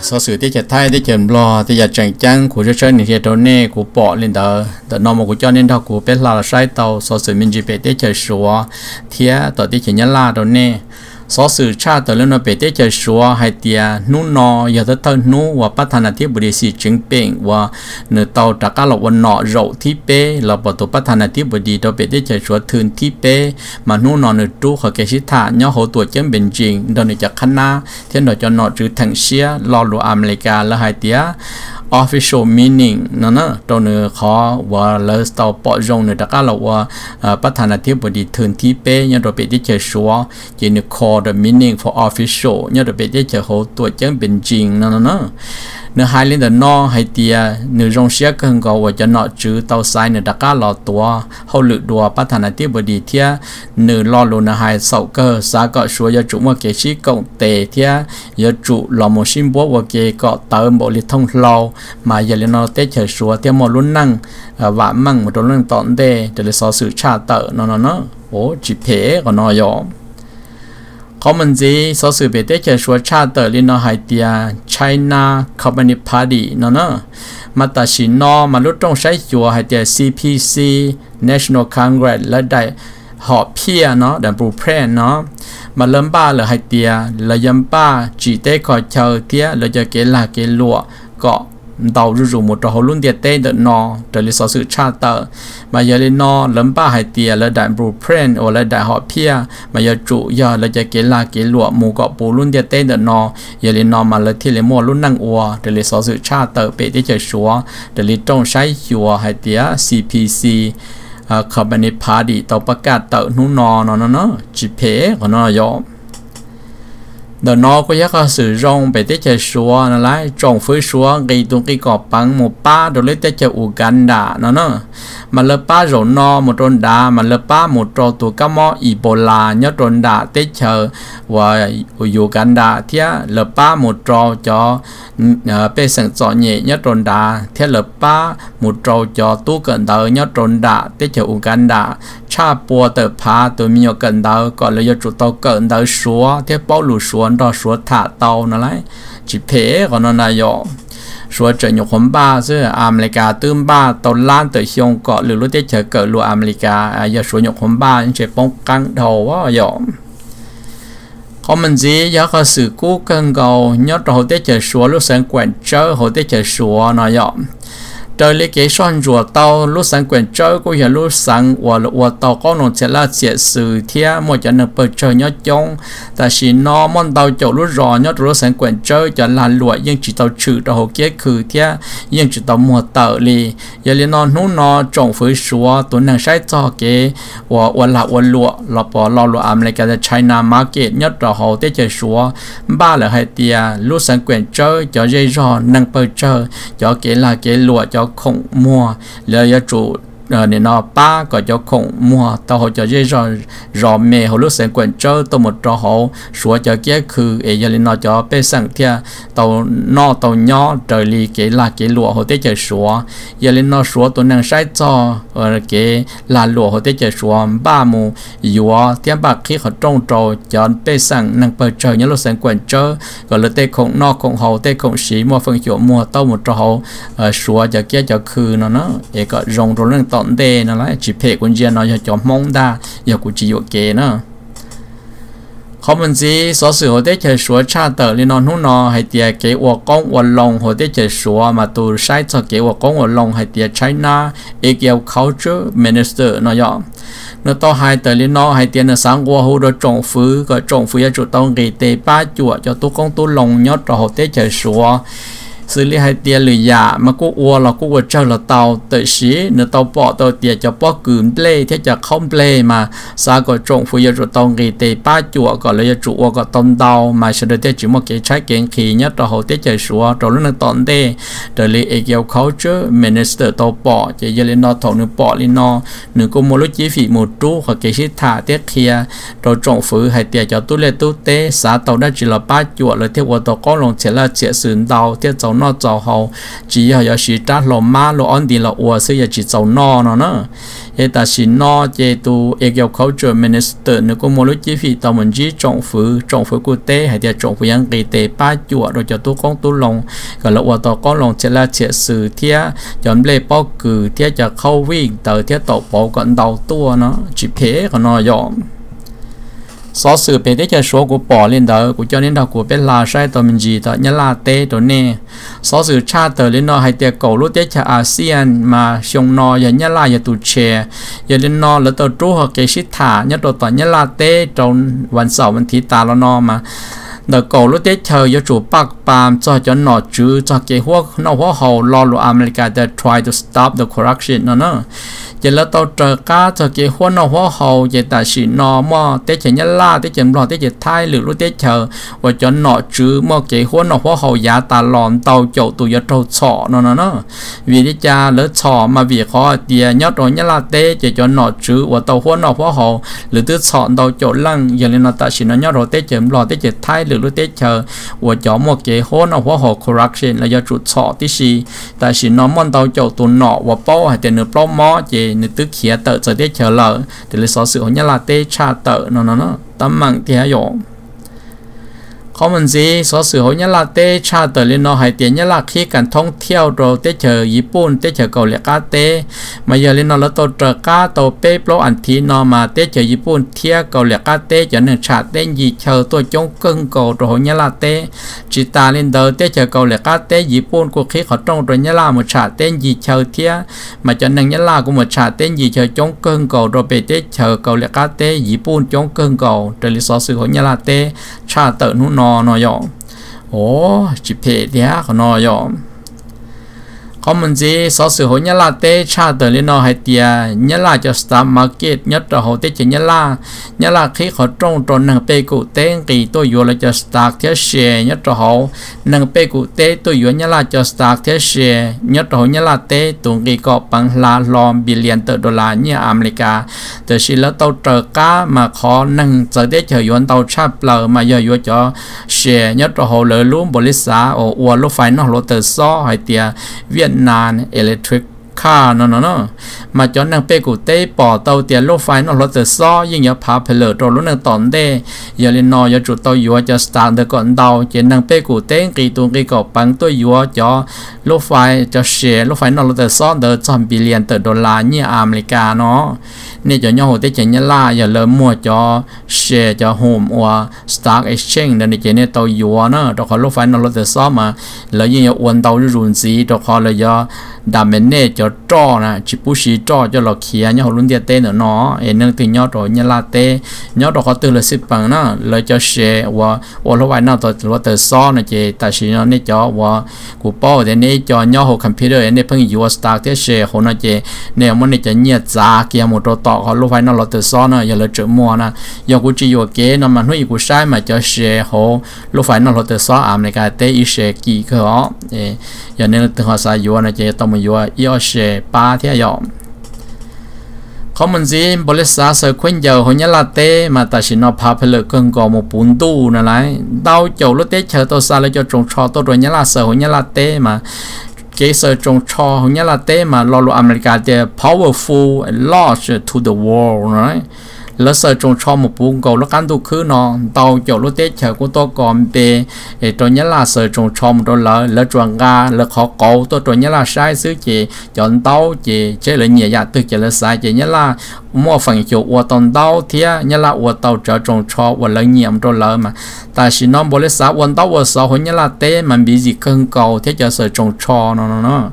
số sự tiết chế thay tiết chế lo tiết chế chẳng chẳng của rất nhiều những đồ nè của bỏ lên đó đó nó một của cho nên đó của bé là sai tàu số sự mình chỉ bé tiết chế số thì đó tiết chế nhớ là đồ nè số sự cha từ lên nó bé tiết chế số hay tiệt nụ nọ giờ tới thân nụ và bắt thành thiết bị sĩ chứng bệnh và nửa tàu trả cá lộcวันnọ rậu thiết bé là bảo tụ bắt thành thiết bị đó bé tiết chế số thường thiết bé mà nụ nọ nửa trú khỏi cái sĩ thả nhau hỗ trợ chứng bệnh trình đó nửa chắc khăn na thiên đó cho nọ chữ thằng xia lo lụa America là hai tiệt official meaning nó nóตัวเนื้อขอว่าเราตัวปอจงเนื้อตะก้าเราว่าประธานาธิบดีถึงที่เป้ยังเราเป็นที่เชื่อชัวจีน call the meaning for official ยังเราเป็นที่เชื่อเขาตัวจังเป็นจริงนั่นนั่นเนื้อไฮเลนเดอร์นอไฮเตียเนื้อรงเชียกันก็ว่าจะเนาะจื้อเตาไซเนื้อตะก้าเราตัวเขาหลุดดัวประธานาธิบดีเทียเนื้อรอลุนไฮเสาเกอร์สาก็ชัวยาจุว่าเกชิกงเตเทียยาจุหล่อโมชิมบัวว่าเกก็เติมบริทงเราmà giờ lên nó tết chờ số theo một luôn năng và măng một đôi lần tọn đê để lấy số sự trả tợ nó nó nó ố chỉ thế còn nó rõ có mình gì số sự về tết chờ số trả tợ lên nó hay tia China Communist Party nó nó mà ta chỉ nó mà lúc trong sách chùa hay tia xê pê xê National Congress là đại họ pia nó đại blueprint nó mà lâm ba là hay tia là yếm ba chỉ tết khỏi chờ tia là cho cái là cái lụa có đầu rủ một trò luôn địa tên đợt nọ để lấy số sự tra tờ mà giờ lên nọ lấm ba hai tia là đại blueprint hoặc là đại họ pia mà giờ chủ giờ là cái là cái lụa mù gọ bù luôn địa tên đợt nọ giờ lên nọ mà là thì lấy mua luôn năng ua để lấy số sự tra tờ bị để chờ số để lấy trong sai chùa hai tia xê pê xê Communist Party tàuประกาศtờ nú nọ nó nó nó chỉ phê của nó rõ đó nó có giá có sử dụng về tiết chế số nó lại trồng phơi số gây tung cái cọp bằng một ba đồ lấy tiết chế Uganda nó nó mà lớp ba rồi nó một tròn đá mà lớp ba một trò tụ cá mò Ebola nhớ tròn đá tiết chế và Uganda thì lớp ba một trò cho bê sản xuất nhẹ nhớ tròn đá thì lớp ba một trò cho tu cận đời nhớ tròn đá tiết chế Uganda cha bùa tờ phá tụi mình nhớ cận đời còn là do chủ tàu cận đời số thì bao lù số đó số thả tàu nó lại chỉ phê còn nó là do số trở nhục hôm ba chứ America tương ba tàu lan tới Hồng có lừa lúc tết chờ cỡ lụa America giờ số nhục hôm ba sẽ bóng căng đầu quá rồi có mình gì giờ có sự cố cân cầu nhớ trong hồi tết chờ số lúc sáng quẹt chơi hồi tết chờ số nó vậy trời lấy cái son rùa tàu lúc sáng quyền chơi cũng giờ lúc sáng và và tàu có nông sẽ là sẽ sự thia một trận được bơi chơi nhớ chung tại vì nó món tàu chỗ lúc rò nhớ lúc sáng quyền chơi cho là lụa nhưng chỉ tàu trừ tàu hồ kia khử thia nhưng chỉ tàu mùa tàu li giờ lên nó nú nó trồng phơi xúa tuần năng sai cho cái và và là và lụa là bỏ lò lụa America the China market nhớ tàu hồ tết chơi xúa ba là hai tia lúc sáng quyền chơi cho dây rò năng bơi chơi cho cái là cái lụa cho không mua là chủ nên nó ba có cho không mua tao họ cho dây rò rò mè họ lúc sáng quên chơi tao một trò họ số cho kiaคือเอgiờ lên nó cho bé sang thia tao nó tao nhỏ trời li cái là cái lụa họ tới chơi số giờ lên nó số tao năng sai cho cái là lụa họ tới chơi số ba mù yếu tiếng bạc khi họ trông trò cho bé sang năng bơi chơi nhớ lúc sáng quên chơi còn là tê không nó không họ tê không xí mua phân chỗ mua tao một trò họ số cho kia choคือnó nó để có rong rồi năng tận đề nó lại chỉ phê quân dân nó cho mong đa giờ cũng chỉ dụ kế nữa không mình gì số sự hồi tết chơi số cha tờ lên non hú nọ hay tiệt kế của con của lòng hồi tết chơi số mà tôi sai cho kế của con của lòng hay tiệt China Agriculture Minister nó dọn nó to hai tờ lên nó hay tiệt nó sáng qua hồ đó trồng phứ có trồng phứ cho tao gây tê ba chuột cho tôi con tôi lòng nhớ cho hồi tết chơi số xử lý hai tia lười giả mà cô uo là cô chơi là tàu tự sĩ nữa tàu bỏ tàu tia cho bỏ cừm play thế cho không play mà sao có trồng phụ rồi tàu nghề tê ba chùa còn lấy chủ uo có tôm tàu mà sẽ được chỉ một cái trái kiện khí nhất rồi hậu tết trời xuống rồi nó tận đây rồi lấy agriculture minister tàu bỏ chỉ giờ lên nó thầu nữa bỏ lên nó nữa cô mua lúc chi phí một trú hoặc cái gì thả tiết kia rồi trồng phụ hai tia cho tôi lên tôi tế xã tàu đã chỉ là ba chùa rồi theo qua tàu có lòng sẽ là sẽ sườn tàu theo tàu dầu no dầu hậu chỉ ở giờ chỉ trả lò má lò ăn đi lò ua xưa giờ chỉ dầu no nó nữa hiện tại chỉ no chế tu agriculture minister nếu có một lúc chi phí tàu mình chỉ trồng phứ trồng phứ quốc tế hay là trồng phứ yang kỳ tế ba chuột rồi cho tu con tu lồng còn là ua tàu con lồng chỉ là chế sự thia chọn lệ bao cử thia cho khâu vi tờ thia tàu bảo còn đầu tua nó chỉ thế còn nó dọn số sự về đấy cho số của bỏ lên đó của cho nên đó của bên là sai tàu mình gì đó nhớ là tê đó nè số sự cha tờ lên nó hay tiệt cầu lúc tết cho ASEAN mà xong nó giờ nhớ là giờ tụ trẻ giờ lên nó là tàu trú hoặc cái shit thả nhất đồ tàu nhớ là tê trongวันเสาร์วันที่ตาแล้วnó mà đợt cầu lúc tết chờ giờ chủ bắc bàm cho cho nó chứ cho cái hoa nó hoa hậu lo lo America they try to stop the corruption nó nữa giờ là tàu chờ cá cho cái hoa nó hoa hậu giờ tại sự nó mà tết chờ nhớ la tết chờ lo tết chờ thay lửa lúc tết chờ và cho nó chứ mà cái hoa nó hoa hậu giá ta lòn tàu chậu tụi giờ trâu sọ nó nó nó vì đi cha lỡ sọ mà vì khó tiền nhớ rồi nhớ la tết chờ cho nó chứ và tàu hoa nó hoa hậu lỡ tết sọ tàu chậu lăng giờ lên nó tại sự nó nhớ rồi tết chờ lo tết chờ thay lúc tết chờ và cho một cái hôn ở hoa hồ correction là do chuột sọ tí gì tại vì nó mong tàu chậu tụi nọ và bao hay tiền nửa bao mó chỉ nửa tức khía tự giờ tết chờ lợ thì lấy số sự hôn nhất là tết cha tự nó nó nó tấm bằng thì hay rồi có mình gì số sự hôn nhất là tết cha tự lên nó hay tiền nhất là khi cần thông theo rồi tết chờ Nhật Bản tết chờ cầu lệ cá tết mà giờ lên nó là tàu chờ cá tàu bê pro anh thì nó mà tết chờ Nhật Bản theo cầu lệ cá tết cho nên trả tên gì chờ tôi chống cưng cầu rồi hôn nhất là tết chỉ ta lên đầu tết chờ cầu lệ cá tết Nhật Bản của khi họ trong rồi nhất là một trả tên gì chờ theo mà cho nên nhất là cũng một trả tên gì chờ chống cưng cầu rồi về tết chờ cầu lệ cá tết Nhật Bản chống cưng cầu rồi số sự hôn nhất là tết trả tự nó nó nó dọn ồ chỉ phê thì á nó dọn có mình gì số sự hỗ nhất là tê cha từ lên nó hay tiền nhất là cho stock market nhất là hỗ tê chỉ nhất là nhất là khi họ trong tròn năng bê cụ tê kỳ tôi vừa là cho stock theo share nhất là hỗ năng bê cụ tê tôi vừa nhất là cho stock theo share nhất là hỗ nhất là tê tụi kỳ có bằng là lom billion tờ đô la như America từ khi là tàu trợ cá mà khó năng giờ tê chờ yuan tàu chắp lờ mà giờ yuan cho share nhất là hỗ lỡ luôn bổ lý xã ở uo lúc phải nó lỗ từ so hay tiền Việt Nam electric car nó nó nó mà cho năng bê cụ tê bỏ tàu tiền lô phái nó lót từ so nhưng nhớ popular rồi lúc năng tòn đê giờ lên nó giờ chủ tàu vừa cho start được còn tàu chỉ năng bê cụ tê kỳ tuần kỳ cọp bằng tôi vừa cho lô phái cho share lô phái nó lót từ so được trăm billion tờ đô la như America nó nên cho nhau hồ tê chỉ nhớ là giờ lớn mua cho share cho home hoặc stock exchange nên chỉ nên tàu vừa nó rồi họ lô phái nó lót từ so mà lợi như uốn tàu rủn gì rồi họ là do đam mê cho cho nè chỉ bút xí cho cho lọ kia nhau luôn địa tên ở nó em nâng từ nhau rồi như là tê nhau rồi họ từ là ship bằng nó lấy cho share và và lúc vậy nào tôi tôi từ so này chị tại vì nó nên cho và của bao thì nên cho nhau hồ computer nên phân u stock thế share họ nói chị nếu muốn nên cho nhiệt giá kia một đồ tọ họ lúc vậy nào là từ so nó giờ là chữ mua nè giờ của chị vừa kế nó mà nói của sai mà cho share họ lúc vậy nó là từ so ảm này cái tê ý share kỳ cơ họ giờ nên từ họ sai u này chị tao mình u yêu share ba thế ạ có mình gì bố lê xa sở khuyên giờ hồi nhá là tê mà ta chỉ nó popular cần có một bốn tu này lại đau chầu lúc tết chờ tôi xa lấy cho trồng trò tôi rồi nhá là sở hồi nhá là tê mà cái sở trồng trò hồi nhá là tê mà lo lo America thì powerful and large to the world right lỡ sợ trồng cho một buông cầu nó cán tu khứ nó tàu chỗ lúc tết chờ của tôi còn về để tôi nhớ là sợ trồng cho một đôi lỡ lỡ trồng ga lỡ khó cầu tôi tôi nhớ là sai xứ chị chọn tàu chị chế lợi nhẹ dạ từ chị là sai chị nhớ là mua phần chỗ của tàu tàu thì nhớ là của tàu trở trồng cho và lợi nhẹ một đôi lỡ mà tại vì nó bố lê xã quân tàu của xã hội nhớ là tết mà bị gì cân cầu thế cho sợ trồng cho nó nó nó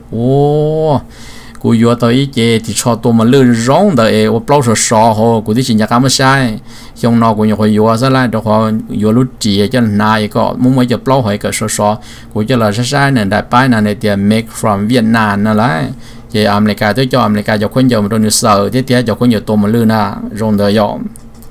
ô cú vừa tới chế thì cho tôi mà lừa rong đời ở bao giờ sò hồ cú thì chỉ nhắc cảm sai trong nó cú nhiều hồi vừa ra lại đó họ vừa lúc chỉ cho này có muốn mấy giờ bao hồi cái sò sò cú cho là sai sai này đại bài này thì make from Việt Nam nó lại chế America tới cho America cho khuyên giờ mà tôi sợ thế thế cho khuyên giờ tôi mà lừa na rong đời dọn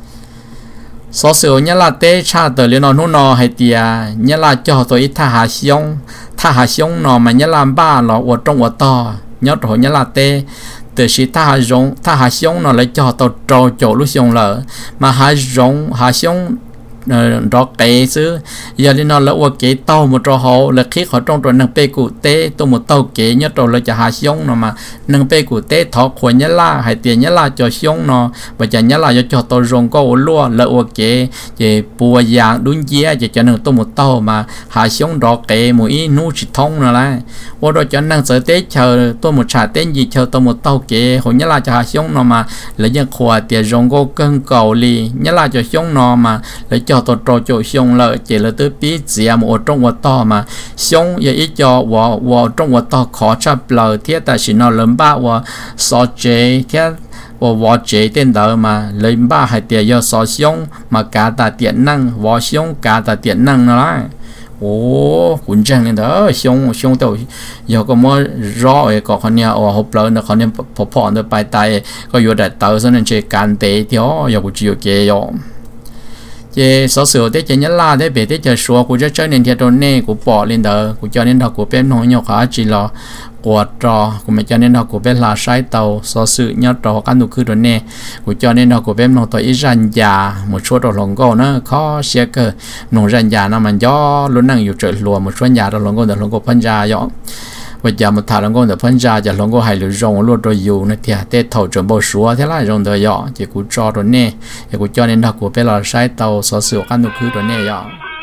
số sự nhớ là tê cha từ liên nó nó hay tiệt nhớ là cho tôi tha hà xiong tha hà xiong nó mà nhớ làm ba là ở trong ở to nhớ rồi nhớ là tê từ khi ta hà rong ta hà xiong nó lại cho tàu trâu chỗ lúc xiong lợ mà hà rong hà xiong đó cái xứ giờ đi nó là qua cái tàu một trò hậu là khi họ trong trò nâng bê cụ tế tôi một tàu kế nhất trò là chả hạ xong nó mà nâng bê cụ tế thọ khỏe nhá la hay tiền nhá la cho xong nó và chả nhá la cho cho tàu rồng có lúa là qua cái về bùa giang đúng dĩa để cho nâng tôi một tàu mà hạ xong đó cái mũi nút chỉ thông nữa là qua đó cho nâng sở tế chờ tôi một trả tên gì chờ tôi một tàu kế hồi nhá la cho hạ xong nó mà lấy những khỏe tiền rồng có cân cầu li nhá la cho xong nó mà lấy cho tôi trò cho xong lợi chỉ là tới biết gì một trong một to mà xong giờ ít cho và và trong một to khó chấp lời thiết tại chỉ nó lớn ba và so chế thiết và võ chế tên đó mà lên ba hai tiền do so xong mà cả ta tiện năng võ xong cả ta tiện năng nó ồ cũng chẳng nên đó xong xong tàu giờ có mua rồi có con nhà ở hộp lớn nó con nhà phổ phổ nó bài tay có vô đại tàu cho nên chơi cán tế thiếu giờ cũng chịu kê rồi chế số sửa thế chế nhớ la thế về thế chế số của cho chơi nên thiệt rồi nè của bỏ lên đó của cho nên đó của bên nó nhỏ khá chỉ là của trò của mình cho nên đó của bên là sai tàu số sự nhớ trò các nụ cứ rồi nè của cho nên đó của bên nó tới rành già một số đồ lồng gỗ nó khó xe cơ nông rành già nó mà do luôn năngอยู่trời lùa một số nhà đồ lồng gỗ đồ lồng gỗ phân ra vậy bây giờ một thằng lồng gỗ đồ phân ra giờ lồng gỗ hay lựa rong luôn rồi dù nó thì tết thầu chuẩn bộ số thế là rong đời vậy chỉ của trò rồi nè thì của cho nên đó của bên là sai tàu số sự các nụ cứ rồi nè vậy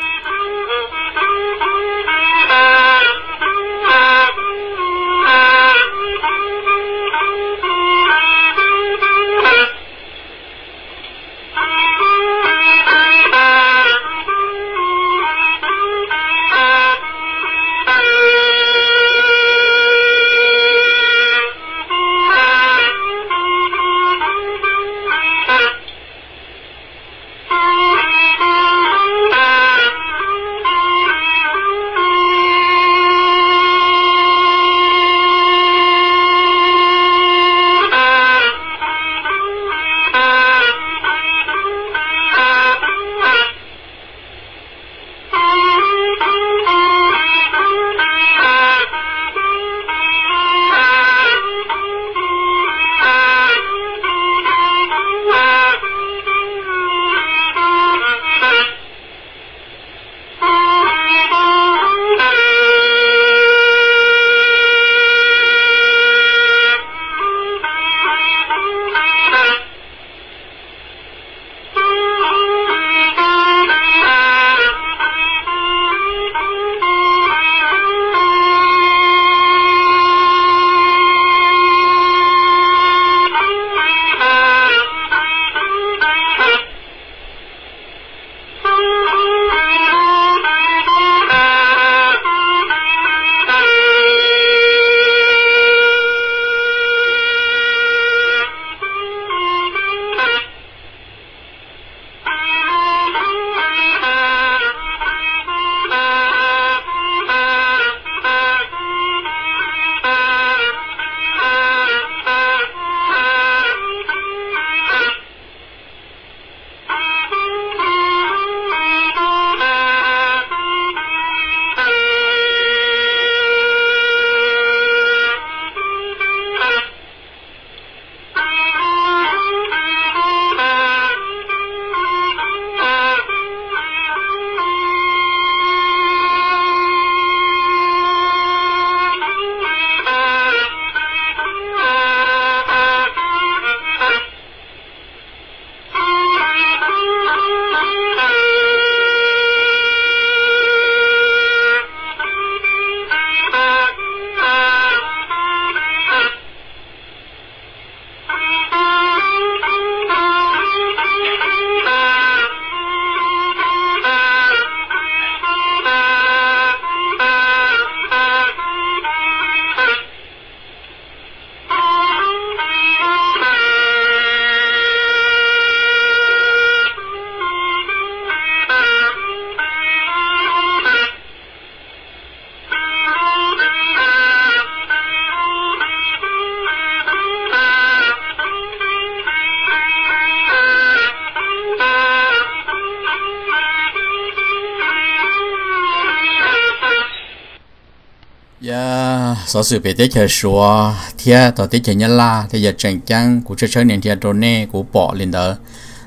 giờ số sự bị tế chờ số thiệt tao tế chờ nhân la thì giờ chẳng chăng của chơi chơi nền thiệt rồi nè của bỏ lên đó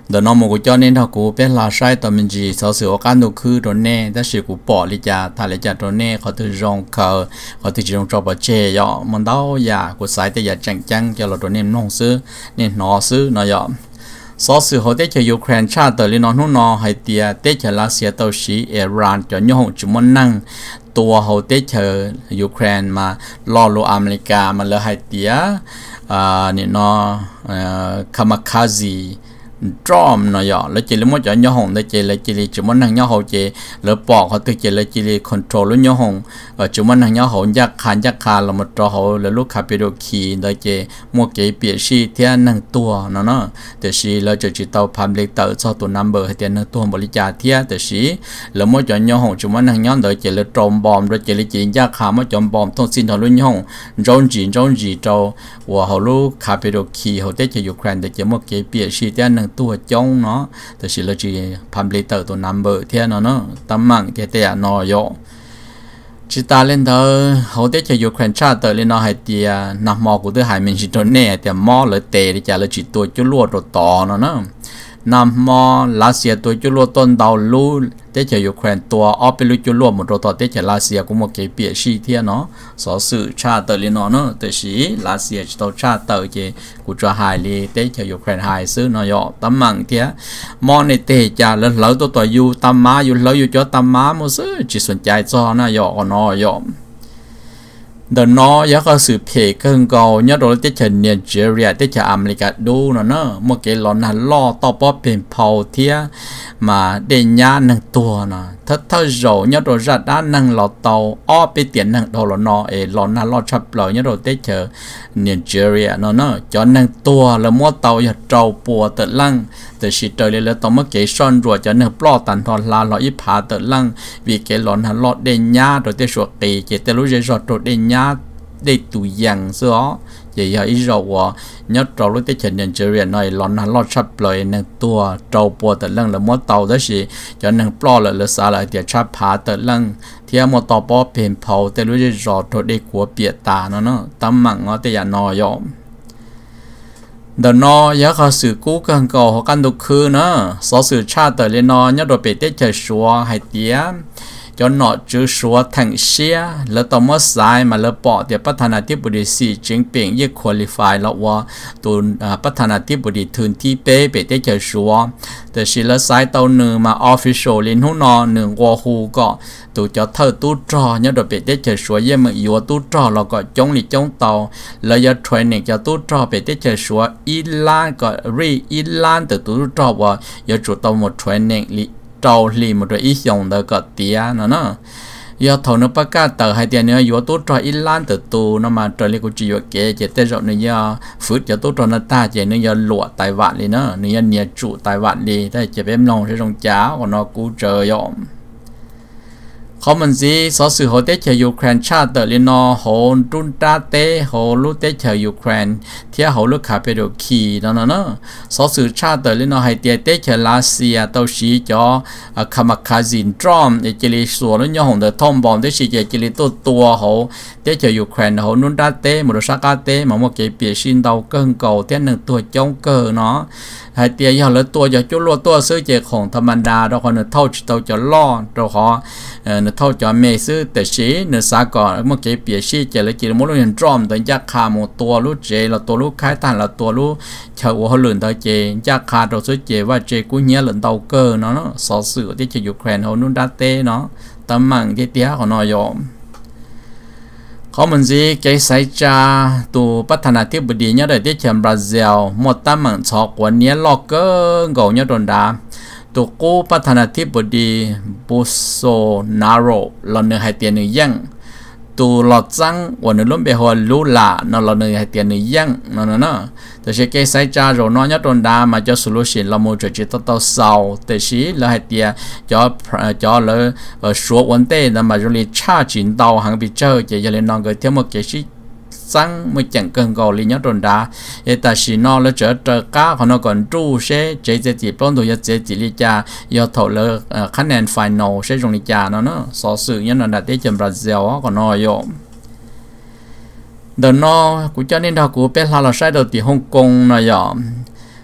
เดี๋ยวน้องมูกูจอนี่ถ้ากูเป็นลาใช้ตอนมันจีสาวสือการดูคือตัวเน่แต่สิกูปอลิจ่าถ้าลิจ่าตัวเน่เขาถือรองเขาเขาถือรองจอบเจยอมันเต้าอย่ากูใส่แต่อย่าจังจังจะเราตัวเน่น้องซื้อเนี่ยน้อซื้อน้อยอสาวสือเขาได้จากยูเครนชาติเลยน้องนู่นน้อให้เตียได้จากรัสเซียตัวสีอิหร่านจนย่องจุมันนั่งตัวเขาได้จากยูเครนมาล่อลูอเมริกามาเลยให้เตียอ่าเนี่ยน้อคามาคาซีจอมน้อยอ่ะแล้วเจริญมั่วจะย่อหงได้เจริญเจริญจุมันนั่งย่อหงเจแล้วปอกเขาตัวเจริญเจริญคอนโทรลแล้วย่อหงเออจุมันนั่งย่อหงยักขานยักขาเรามาต่อเขาแล้วลูกขับไปดูขี่ได้เจมั่วเกยเปียชีเทียนั่งตัวเนาะเนาะแต่ชีเราจะจิตเอาพันเล็กเตอร์ชอบตัวนัมเบอร์ให้เทียนั่งตัวบริจาคเทียแต่ชีแล้วมั่วจะย่อหงจุมันนั่งย่อได้เจริญจอมบอมได้เจริญเจริญยักขามั่วจอมบอมต้องสิ้นทางลุ่นย่อหงจงจีจงจีเจ้าว่าเขาลูกขับไปดูขี่เขาได้จะยูเครนได้เจมั่วเกยเปียชีเทียนั่งตัวจงเนาะแต่สิเราจีพันเล็กเตอร์ตัวนัมเบอร์เทียเนาะเนาะตั้มมั่งเทียเทียนอยจิตาเล่นเธอเขาได้จะยูเครนชาติเล่นน้อยเตียนักมอกูได้หายมันจิตตัวเน่แต่มอเลยเตะที่จะเลยจิตตัวจุลวดตัวต่อเนาะเนาะนำมอรัสเซียตัวจุลวดต้นดาวลู่ได้จะยูเครนตัวออฟไปลุจุลวดหมดตัวต่อได้จะรัสเซียกูมาเก็บเปียชีเทียเนาะสอสื่อชาติเล่นเนาะแต่สิรัสเซียตัวชาติเจกูจะหายเลยได้จะยูเครนหายซื้อเนาะยอตั้มมั่งเทียมอในเตะจะแล้วเหลือตัวต่ออยู่ตั้มมาอยู่เหลืออยู่จ่อตั้มมาหมดซื้อจิตสนใจจ่อเนาะยอเนาะยอเดินน้อยก็สืบเพจเกินเก่าเนี่ยโดยที่จะเนเจอรียที่จะอเมริกาดูเนาะเนาะเมื่อกี้หลอนหันล่อต่อป้อเป็นเผาเทียมาเดียนหนึ่งตัวเนาะถ้าถ้าเราเนี่ยโดยจัดด้านนั่งหลอดเตาอ้อไปเตียนหนึ่งตัวหลอนนอเอหลอนหันล่อชับเราเนี่ยโดยที่จะเนเจอรียเนาะเนาะจอหนึ่งตัวแล้วมั่วเตาอย่าเจ้าปัวเตลังแต่สิเตอเลยแล้วต่อเมื่อกี้ซ่อนรัวจะเนื้อปลอตันทอนลาหล่ออีผาเตลังวิเกหลอนหันล่อเดียนโดยที่ชัวตีเจตรู้จะจอดโดดเดียนได้ตัวอย่างซะอย่าอย่าอีเราว่าเนี่ยเรารู้ที่จะเนเจอรียหน่อยหลอนหันล่อชับเลยหนึ่งตัวเจ้าปัวเตลังแล้วมั่วเตาได้สิจะหนึ่งปลอเลยแล้วสาเลยเดี๋ยวชับผาเตลังเทียมต่อป้อเป็นเผาแต่รู้จะจอดโดดได้ขัวเปียตาเนาะเนาะตั้มมั่งเนาะแต่อย่านอยอมเดินนอยาเขาสื่อกู้กันก่อกันดุคือเนาะสอสื่อชาติแต่เรียนนอเนี่ยโดยไปเตจะชัวให้เตี้ยจนหนอจื้อชัวทั้งเชียแล้วต่อเมื่อสายมาแล้วปอเดี๋ยวประธานาธิบดีสีจิ้งผิงยี่คุริฟายแล้วว่าตัวประธานาธิบดีทุนที่เป้ไปเตจะชัวแต่สิแล้วสายตัวหนึ่งมาออฟฟิเชียลลินหูนอหนึ่งวัวหูก็ตัวจะเธอตู้จอเนี่ยโดยไปเตจะชัวเยี่ยมอยู่ตู้จอเราก็จงหลีจงเตาแล้วจะเทรนนิ่งจะตู้จอไปเตจะชัวอีล้านก็รีอีล้านแต่ตู้จอว่าจะจุดตัวหมดเทรนนิ่งลิเจ้าหลีหมดเลยอีสองเด็กก็เตี้ยนะเนาะยอดถอนประกาศเตอให้เตี้ยเนื้ออยู่ตู้จออีล้านแต่ตู้น้ำมาจอเลยกูจีว่าเก๋เจตเจาะเนื้อฝืดจะตู้จอหน้าตาเจเนื้อหลวดไต้หวันเลยเนาะเนื้อเนื้อจุไต้หวันเลยได้จะเป็นลงใช้ตรงจ้าวันนอกูเจอยอมเขามันสิสอสื่อเขาเตะเชยยูเครนชาติเตอร์ลินอโหดุนตาเตโหลูเตะเชยยูเครนเที่ยเขาลูกขาไปดูขี่นั่นน่ะเนาะสอสื่อชาติเตอร์ลินอให้เตะเตะเชยรัสเซียตัวสีจอคามาคาซินดรอมเอเจลิส่วนนั้นยองเดอทอมบอมเตะสีเจลิตัวตัวเขาเตะเชยยูเครนเขานุนตาเตมุรสากาเตมาโมเกเปียชินดาวเกิงเก่าเตะหนึ่งตัวจงเกอเนาะให้เตียยาวแล้วตัวจะจุลตัวซื้อเจของธรรมดาเราคนเท่าเท่าจะล่อเราขอเอ่อเท่าจะเมซื้อแต่ชีเนื้อสากก่อนเมื่อกี้เปียชีเจเลยกินมดเลยดรอมแต่ยักขาหมดตัวรู้เจเราตัวรู้คล้ายตันเราตัวรู้ชาวหัวหลุนตัวเจยักขาเราซื้อเจว่าเจกูเนี้ยหลุนเตาเกอเนาะสอสื่อที่จะยูเครนเขานุ่นดัตเต้เนาะตำมั่งที่เตี้ยของนอยอมเขาเหมือนสิแกใส่จ่าตัวประธานาธิบดีเนี่ยได้ที่เชียงบราซิลหมดตั้งเหมือนชอกวันนี้ล็อกเกอร์ก่อนเนี่ยโดนด่าตัวกู้ประธานาธิบดีบูโซนาโรเราเนื้อให้เตียนเนื้อยังตัวหลอดจังวันนี้ล้มไปหัวลูล่านั่นเราเนื้อให้เตียนเนื้อยังนั่นน่ะเนาะแต่เชื่อแกใส่จ่าเราน้อยเนี่ยโดนด่ามาจะสุรุชินเราโมจะจิตต่อเศร้าแต่ชีเราให้เตียจอจอเลยเออชัววันเต้นั่นมาจะเรียชาจินดาวหังไปเจอจะจะเรียนน้องก็เที่ยวมาเกชิซังไม่จังเกินก่อนเลยเนี่ยโดนด่าเอแต่สินอแล้วเจอเจอก้าเขาเนาะก่อนจู้เช่เจเจจีปล้นตัวเจจีลิจายอดถอดเลยคะแนนไฟนอลเช่ตรงลิจาเนาะเนาะสอสื่อเนี่ยนั่นได้จากบราซิลก็น้อยอยู่เดินนอกูจะนี่ถ้ากูเป็นลาลาใช้ตัวที่ฮ่องกงนะยอม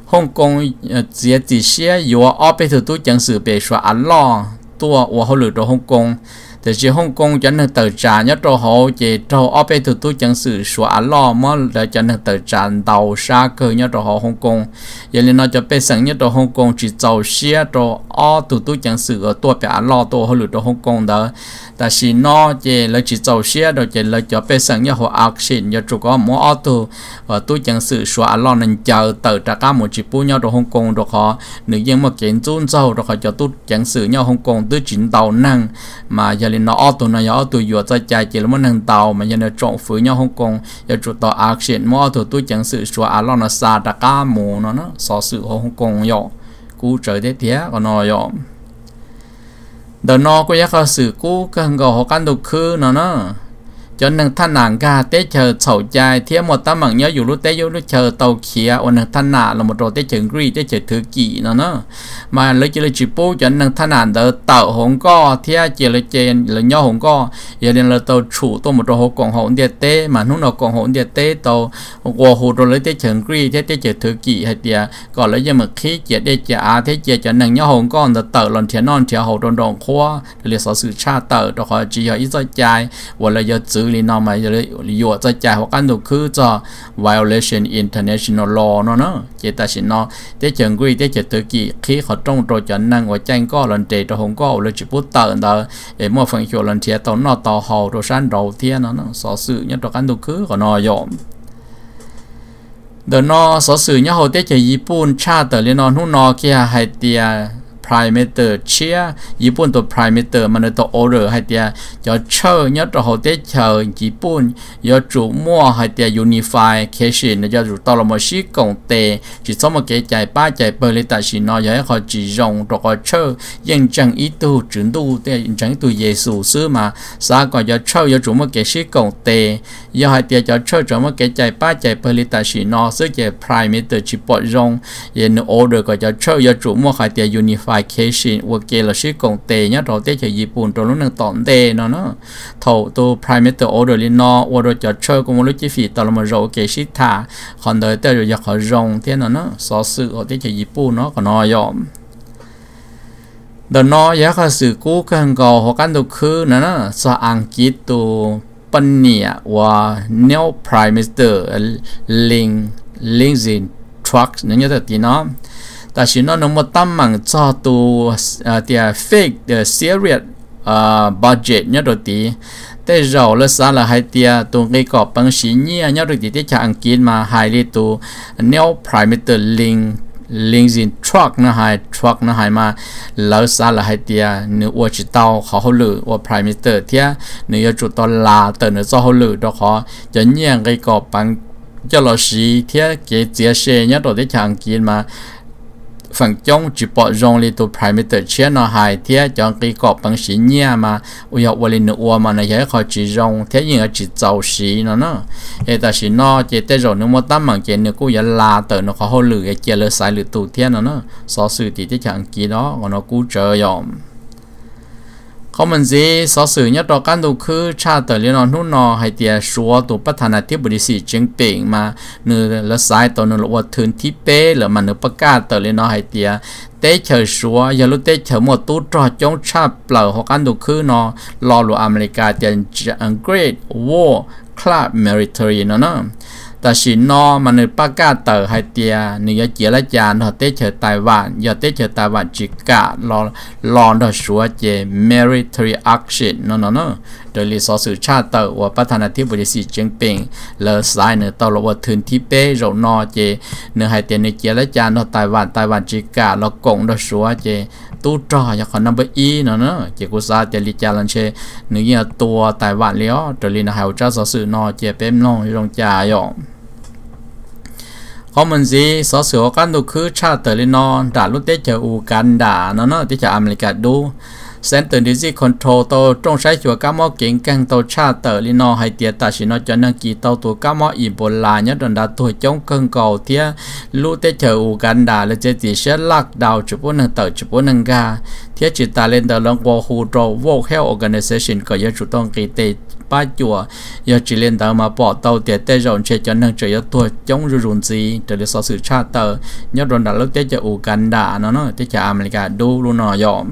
ฮ่องกงเสียติเสียอยู่ว่าออไปถือตู้จังสื่อเปชัวอัลลอตัวว่าเขาหลุดตัวฮ่องกงแต่ที่ฮ่องกงจะนึกเติร์จานยัดตัวเขาเจตัวออไปถือตู้จังสื่อชัวอัลลอเมื่อแล้วจะนึกเติร์จานดาวชาเกยยัดตัวเขาฮ่องกงอย่างนี้เราจะไปสั่งยัดตัวฮ่องกงจีเจ้าเสียตัวออถือตู้จังสื่อตัวเป็นอัลลอตัวเขาหลุดตัวฮ่องกงเด้อแต่สินอเจเราจีเจ้าเสียเราจะเราจะไปสั่งยัดหัวอักษิณยัดจุกว่ามัวออตัวตู้จังสื่อชัวอัลลอนั่นเจอเติร์จากการหมดจีปูยัดตัวฮ่องกงตัวเขาหนึ่งยังมาเก่งจุนเจ้าตัวเขาจะตู้จังสื่อยัดฮ่องกงตู้จีนดาวนั่งมาอย่างนี้เราออตัวนั้นออตัวอยู่ใจใจเจริญมันนั่งดาวมันยังเราจ่องฝืนยัดฮ่องกงยัดจุดต่ออักษิณมัวตัวตู้จังสื่อชัวอัลลอนั่นซาจากการหมู่นั่นนะสอสื่อฮ่องกงย่อกูเจอได้เที่ยก็นอย่อเดินนอก็อยากเขาสื่อกู้กันก็หกันดุคือเนาะเนาะจนหนึ่งท่านหนังกาเตเชอเฉาใจเทียมหมดตาหมังเยอะอยู่รู้เตยรู้เชอเตาเขียวันหนึ่งท่านหนาเราหมดโรเตเชิงกรีเตเชอถือกี่เนาะเนาะมาเลยจะเลยจิปูจนหนึ่งท่านหนาเดินเต่าหงก็เทียเจเลยเจนเลยย่อหงก็อย่าเรียนเราเตาฉูตัวหมดโรหกองหงเดียเตมานุ่นเรากองหงเดียเตเตาวัวหูโรเลยเตเชิงกรีเตเตเชอถือกี่ให้เดียก่อนแล้วยังมาขี้เจเดเจอาเทเจจนหนึ่งย่อหงก็เดินเต่าหล่นเทียนอนเทียหงโดนดองคว้าเรียกสอสื่อชาเต่าตัวขอจีเอาอีใจใจวันเลยจะซื้อลีนอมาจะเลยอยู่ใจใจหัวกันดูคือจะ violation international law เนาะเนาะเจตสินเนาะเตเชิงกุยเตเจตุกี้ขี้เขาตรงตัวจันนั่งว่าแจ้งก็หลันเตตัวหงก็เลยจิบุตเตอร์เดอเอ็มว่าฟังชัวหลันเทียตัวนอต่อหอตัวชั้นเราเทียเนาะเนาะสอสื่อเนี่ยตัวกันดูคือก็นอยอมเดินนอสอสื่อเนี่ยเขาเตเจญี่ปุ่นชาติเลยนอหุ่นนอเกียไฮเตียprime minister เชียญี่ปุ่นตัว prime minister มันตัว order ให้เดียจะเชื่อเนี่ยตัวเขาเตเชื่อญี่ปุ่นยอจุมั่วให้เดีย unification เนี่ยจะจุตอลมาชิกงเตจิสมเกจใจป้าใจเปิดเลยแต่สินออยากให้เขาจีจงตัวเขาเชื่อยังจังอีตูจุนดูเตยังจังตัวเยซูซื้อมาสาก็จะเชื่อยอจุมั่วเกชิกงเตยอให้เดียจะเชื่อจุมั่วเกใจป้าใจเปิดเลยแต่สินอซึ่งจะ prime minister จิปอจงยัน order ก็จะเชื่อยอจุมั่วให้เดีย unify vacation ว่าเกลชิกงเตเนี่ยเราเตจะญี่ปุ่นตัวนู้นหนึ่งตอนเตเนาะเนาะถอตัว prime minister order ลินอว่าเราจะเชื่อกูไม่รู้จีฟีตอนเรามาเราเกชิตาคนเดียวแต่เราอยากขอจงเท่านั้นเนาะสอสื่อเราเตจะญี่ปุ่นเนาะก็น้อยยอมเดินน้อยอยากขอสื่อกู้กันก็หัวกันตัวคือนะเนาะสออังกฤษตัวปัญญาว่า new prime minister ลิงลิงซินทรัคเนี่ยจะตีเนาะแต่ฉันน้องมาตั้มมันจอตัวเดีย fake เดีย serious อ่า budget เนี่ยตัวตีแต่เราเลือกสารให้เดียตัวเกี่ยวกับปัญหาเนี่ยเนี่ยตัวตีที่จะอังกฤษมาให้เลยตัว new prime minister link links in truck นะให้ truck นะให้มาเลือกสารให้เดียเนื้อวัวจิตเอาเขาเขาลือว่า prime minister เทียเนื้อจุดตลาดแต่เนื้อจะเขาลือตัวเขาจะเนี่ยเกี่ยวกับปัญจะเราสีเทียเกี่ยวกับเสียเนี่ยตัวที่จะอังกฤษมาฝั่งจงจีบจงเลยตัว prime minister เชื่อหน่อหายเทียจังกีกอบบังสีเนี่ยมาอุยวันนี้วัวมันเนี่ยเขาจีจงเทียยังจีเจ้าสีเนาะเนาะเอแต่สีนอเจเตจนึกว่าตั้มมันเจนึกกูยันลาเตอร์เนาะเขาเขาลือเจเลยสายหรือตัวเทียเนาะเนาะสอสื่อตีที่จังกีเนาะก็เนาะกูเจอยอมเขามันสิสอสื่อเนี่ยต่อการดูคือชาติเรียนหุ่นนอให้เตียชัวตัวประธานาธิบดีสีจิงปิงมาเนื้อละสายตัวเนื้อวัดทุนที่เป้หรือมันเนื้อประกาศตัวเรียนให้เตียเตเชอชัวอย่าลุเตเชอหมดตู้จอจงชาเปล่าของการดูคือนอรอหลวงอเมริกาเตียนอังกฤษ war club military เนาะเนาะแต่สินอมันประกาศเตอให้เตียเนื้อเจรจาเนาะเตเชอไต้หวันอย่าเตเชอไต้หวันจิการอรอเนาะชัวเจ military action เนาะเนาะเนาะโดยลิสอสื่อชาติเตอว่าประธานาธิบดีสีจิ้งผิงเลอสายเนื้อตลอดถึงที่เป้เราเนาะเจเนื้อให้เตียเนื้อเจรจาเนาะไต้หวันไต้หวันจิกาเรากงเนาะชัวเจตู้จ่ออยากขอนับอีเนาะเนาะเจกุซาเจลิจาลันเชเนื้อตัวไต้หวันเลี้ยวโดยลินะให้เจ้าสอสื่อเนาะเจเป็นน้องยงจ่ายองเขามันสิสอสือกันดูคือชาติเตอร์ลินอนด่าลุเตเจออูกันด่าเนาะเนาะที่จะอเมริกาดูเซ็นเตอร์ดิซิคอนโทรลตัวจงใช้ชัวก้ามอเก่งแกงตัวชาติเตอร์ลินอให้เตียตาชินอจะนังกีตัวตัวก้ามออีโบลาเนี่ยโดนด่าตัวจงเกิงเก่าเทียลุเตเจออูกันด่าและเจติเชลักดาวจุบุนังเตอร์จุบุนังกาเทียจิตาเลนเดอร์ลงวอฮูโรวอลเฮลออร์แกเนเซชันก็ยังจุดต้องกีเตป ba chùa giờ chỉ lên tàu mà bỏ tàu để tê rộng chế cho năng chơi tuổi chống rùi rùn gì để được so sự cha tờ nhớ rồi đã lúc tết cho Uganda nó nó tết cho America đu luôn nó dòm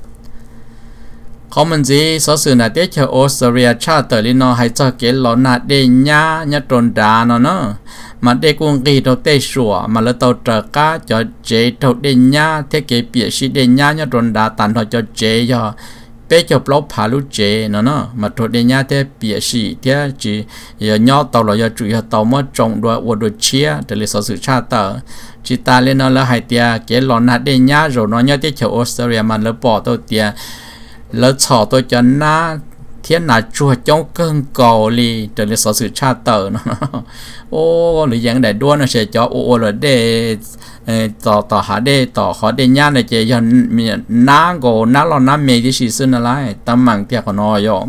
có mình gì số sự là tết cho Australia cha tờ lên nó hay cho cái lọ nạt để nhá nhá tròn đá nó nó mà để quân kỳ đầu tây sủa mà lỡ tàu trở cá cho chế đầu để nhá thế cái bịa sĩ để nhá nhá tròn đá tàn thôi cho chế cho bé cho blog phá lúc chế nó nó mà thôi để nhá thế bịa sĩ thế chỉ giờ nhau tàu là giờ chủ yếu tàu mất trồng đua ô đua chia để lấy số sự cha tờ chỉ ta lên nó là hai tia cái lọ nạt để nhá rồi nó nhá thế cho Australia mà lỡ bỏ tàu tia lỡ chọn tôi cho na thiên là chùa trong cơn cầu li từ lịch sử sự cha tờ nó ô lý dạng đại đua nó sẽ cho ô là để tỏ tỏ hạ để tỏ khó để nhá này chỉ cho ná gồ ná lo ná mê cái gì xưa nó lại tâm mạng tiếc của nó rồi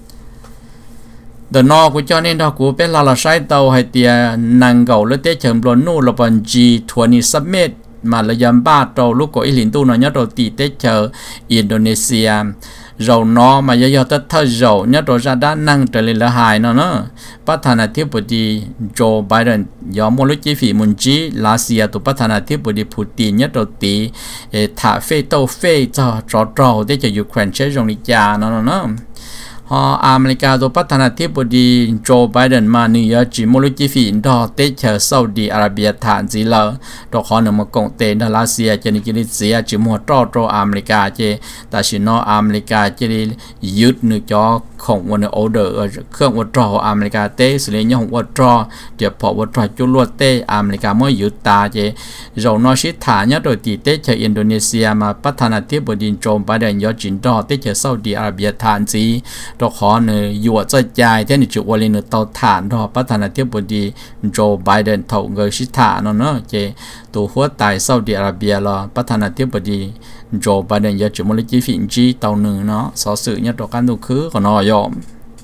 the no của cho nên đó của bé là là sai tàu hay tia nàng gầu lấy tết chấm luôn nô là phần G hai mươi summit mà là dầm ba trâu lúc có ý liên tu nó nhớ đầu tỷ tết chờ Indonesia rồi nó mà giờ giờ tết thơ rồi nhớ đầu ra đã năng trở lại là hài nó nữa bắt thằng này tiếp bữa đi Joe Biden giờ mua lúc chi phí muốn chi là xia tụ bắt thằng này tiếp bữa đi Putin nhớ đầu tỷ thả phê tàu phê cho cho trâu để cho Ukraine chế dùng đi cha nó nó nó họ America tụ bắt thằng này tiếp bữa đi Joe Biden mà New York chỉ mua lúc chi phí đó tết chờ Saudi Arabia thản gì lỡ đó họ nằm một công ty đó là xia cho nên cái gì chỉ mua trâu trâu America chứ ta chỉ nói America chứ đi dứt nữa cho không muốn order không muốn trâu America tết xử lý nhau không muốn trâu để bỏ muốn trâu chú luật tết America mới dứt ta chứ rồi nó sẽ thả nhớ rồi thì tết chờ Indonesia mà bắt thằng này tiếp bữa đi Joe Biden do chính đó tết chờ Saudi Arabia thản gì đó họ nữa dùa cho dài thế này chịu qua lên nữa tàu thản đó bắt thằng này tiếp bữa đi Joe Biden thầu người sẽ thả nó nữa chứ tụ hốt tại Saudi Arabia là bắt thằng này tiếp bữa đi Joe Biden giờ chỉ muốn lấy chi phí chi tàu nương nó so sự nhất đó căn đồ khứ của nó dòm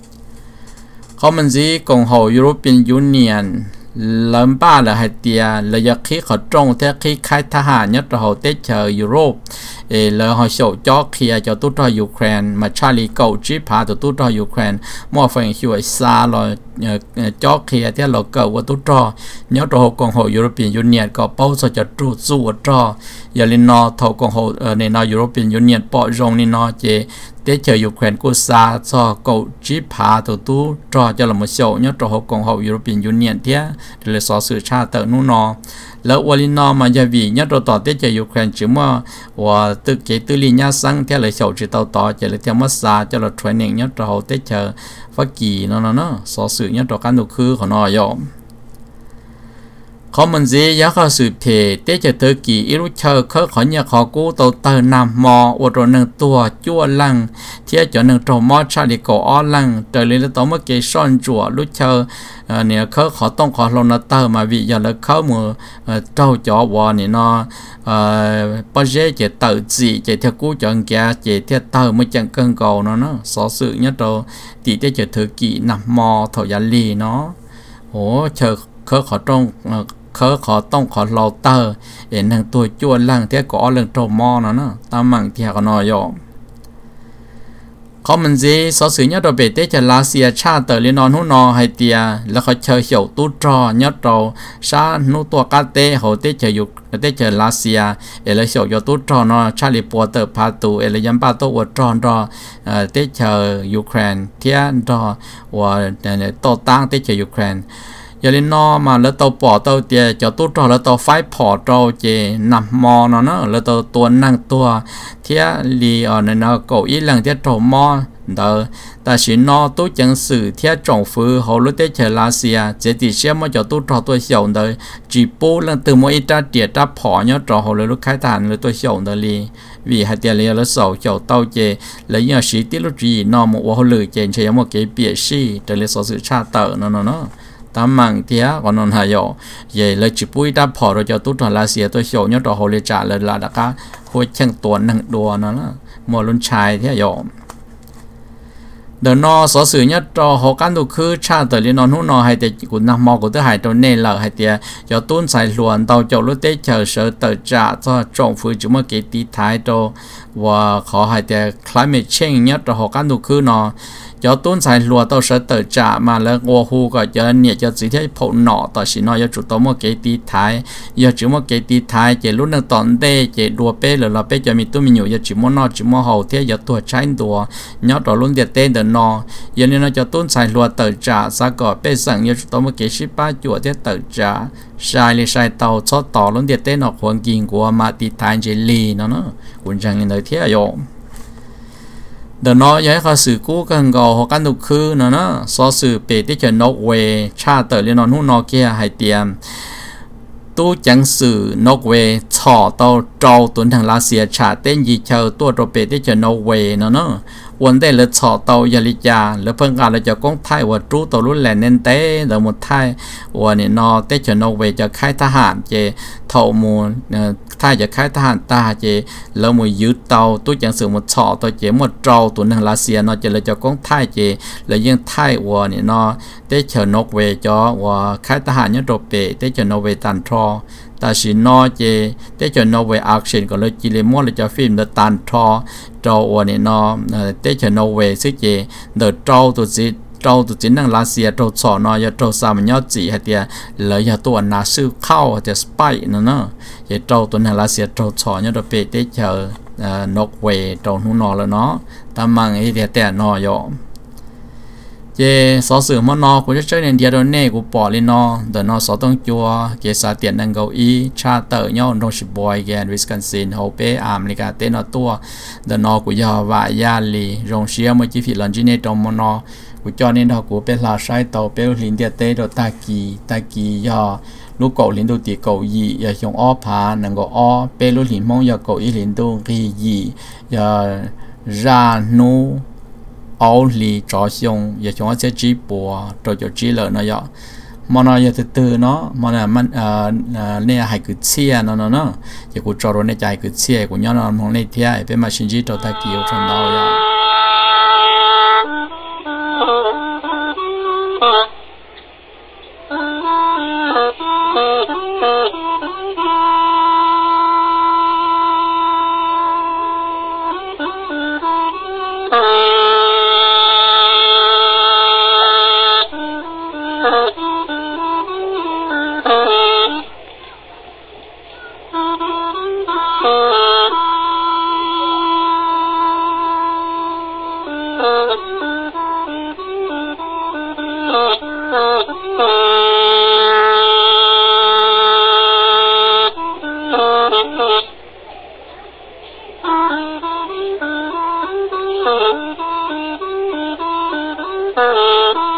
không mình gì cộng hòa European Union lớn ba là hai tia là giờ khi họ trông theo khi khai thác hàng nhất là họ tết chờ Europe là họ sổ cho khi cho tốt cho Ukraine mà Charlie cầu chip phá từ tốt cho Ukraine mua phần hiệu xa rồi cho khi theo là cầu của tốt cho nhớ rồi cộng hòa European Union có bao giờ cho trụ trụ cho giờ lên nó thầu cộng hòa này nó European Union bỏ rong nên nó chỉ để chờ Ukraine của xa cho cầu chip phá từ tốt cho cho là một số nhớ rồi cộng hòa European Union thế để là so sự tra tự nó nó lỡ qua nó mà giờ vì nhất rồi tỏ tết cho Ukraine chỉ mà và từ cái từ liên nhá sang theo lời sầu chỉ tàu tỏ chỉ là theo massage cho là training nhất rồi tết chờ phát kỳ nó nó nó so sự nhất rồi căn đồ khứ của nó rồi có mình gì giá có sự thể tết chờ thời kỳ ít lúc chờ khởi khỏi nhà khó cũ tàu tờ nằm mò và rồi nâng tua chua lăng thiết cho nâng trầu mò cha để cổ o lăng trời lên tàu mất cái son chùa lúc chờ nè khởi khó tông khó lâu nó tờ mà vì giờ là khởi mùa trâu chó bò nè nó bao giờ chỉ tự gì chỉ theo cú chọn kia chỉ theo tờ mới chẳng cân cầu nó nó so sự nhất rồi thì tết chờ thời kỳ nằm mò thầu giá lì nó ủa chờ khởi khó trong khởi khó tông khó lâu tờ để nâng tôi chua lăng thế có lần trâu mò nó nó ta mặn thì họ nói rồi có mình gì số sự nhất rồi về tết cho lá xia cha tờ lên non hú nò hay tia là họ chơi hiểu tu trò nhất rồi sa nô tua cá tê họ tết chờ dục tết chờ lá xia để lấy hiểu cho tu trò nó cha li bùa tờ pa tu để lấy yếm ba tu ở tròn đó tết chờ Ukraine thiên đó và tổ tăng tết chờ Ukraine giờ lên nó mà lỡ tàu bỏ tàu thì cho tốt rồi lỡ tàu phải bỏ tàu chỉ nằm mò nó nó lỡ tàu tuần năng tua thế li ở này nó cầu ít lần thế trâu mò đó ta chỉ nó tốt chẳng sự thế trồng phứ hậu lúc tết chờ lá xia chỉ thì xem mà cho tốt rồi tôi hiểu đời chỉ bố lần từ mỗi ít ra tiệt ra bỏ nhớ trò hậu lúc khai thản lúc tôi hiểu đời li vì hai tiền li nó sầu hiểu tàu chỉ lấy nhờ sĩ tiết lúc gì nó một hậu lử chỉ chỉ một cái bìa sĩ để lấy số sự tra tờ nó nó nó tạm mặn thế còn non hay rồi vậy là chỉ bui đã bỏ rồi cho tốt rồi là xia tôi hiểu nhớ trò hậu lử trả lời là đã cá hồi chân tuần nặng đùa nó một luôn trái thế rồi đợt nó số sự nhất cho họ căn đồ khứ cha tới liên non hú nó hay để của năm mò của tới hải trong nền lợ hay để cho tuôn xài luồn tàu chỗ lúc tết chờ sở tờ trả cho trồng phơi chúng mà cái tí thái đồ và họ hay để climate change nhất cho họ căn đồ khứ nó cho tuôn xài lúa tao sẽ tự trả mà là ngô hu có cho nhẹ cho chỉ thấy phụ nọ tao chỉ nói cho chủ tao một cái tí thái giờ chỉ một cái tí thái chỉ lúc nào tòn đê chỉ đua bê là là bê cho mình tôi mình nhiều giờ chỉ muốn nọ chỉ muốn hậu thế giờ tuổi trái đùa nhớ đó luôn điện tên đợt nọ giờ nên nó cho tuôn xài lúa tự trả sao có bêสั่งgiờ chủ tao một cái ship ba chuột thế tự trả saiเลยsai tàu cho tàu luôn điện tên nó hoàn kinh của mà tí thái chỉ lì nó nó cũng chẳng nên nói thế rồiเดี๋ยวน้อยเขาสื่อกู้กันก็หกันทุกคืนนะนะสอสื่อเปที่จะนกเวชาเตอร์เรียนนู่นนอเกียให้เตรียมตู้จังสื่อนกเวช่อเตาเจ้าตุนทางรัสเซียชาเต้นยีเชอตัวตัวเปที่จะนกเวนะนะวันได้เลยช่อเตายาลิจาแล้วเพิ่งการเราจะก้องไทยว่าจู้ตัวรุ่นแหลนเน้นเต้เดี๋ยวหมดไทยวันนี้นอเต้จะนกเวจะค่ายทหารเจเท่ามูลถ้าจะค่ายทหารตาเจแล้วมือยืดเตาตู้จังสื่อหมดช่อตัวเจหมดเจ้าตุนทางรัสเซียนอจะเลยจะก้องไทยเจแล้วยังไทยวันนี้นอเต้จะนกเวจอว่าค่ายทหารเนี่ยตัวเปเต้จะนกเวตันทอแต่สินอเจเต้จะนกเวอักเซนก็เลยจิเลมอเลยจะฟิล์มเดตันทอเจ้าวันนี้นอเต้จะนกเวซึ่งเจเดเจ้าตัวสิเจ้าตัวจินนั่งรัสเซียเจ้าสอนอยเจ้าสามยอดจีให้เดียเลยอย่าตัวนาซื้อเข้าจะสไปนั่นเนาะอย่าเจ้าตัวนั่งรัสเซียเจ้าสอนยอดเปเต้จะนกเวเจ้าหุ่นนอแล้วเนาะตามมังไอ้เดียแต่นอยอเจสอสื่อมันนอกูจะเจอเนี่ยเดียร์เน่กูปอเลยนอเดี๋ยวนอสอต้องจัวเกษาเตียนนังเกาอีชาเตอร์ย่อโนชิบอยแกนวิสคอนซินโฮเปอเมริกาเต้นอตัวเดี๋ยวนอกูยาวายาลีโรงเชียเมื่อกี้ฟิลันจิเนตอมนอกูจอเนี่ยนอกูเป็นลาไซต์เตาเป็นลินเดียเต้โดตากีตากียอลูกเกาลินดูตีเกายีอย่าชงอ้อผานังก็อ้อเป็นลูกลินมองอย่าเกาอีลินดูกียีอย่ารานูเอาลีจ่อชงอย่าชงว่าจะจีบัวตัวจะจีเลยนะยะมันอย่าตื่นเนาะมันมันเอ่อเนี่ยให้กุเชียเนาะเนาะอย่ากูจอดในใจกุเชียกูย้อนนอนมองในเที่ยเป็นมาชินจีตัวตะกี้ชนดาวยะ Uh...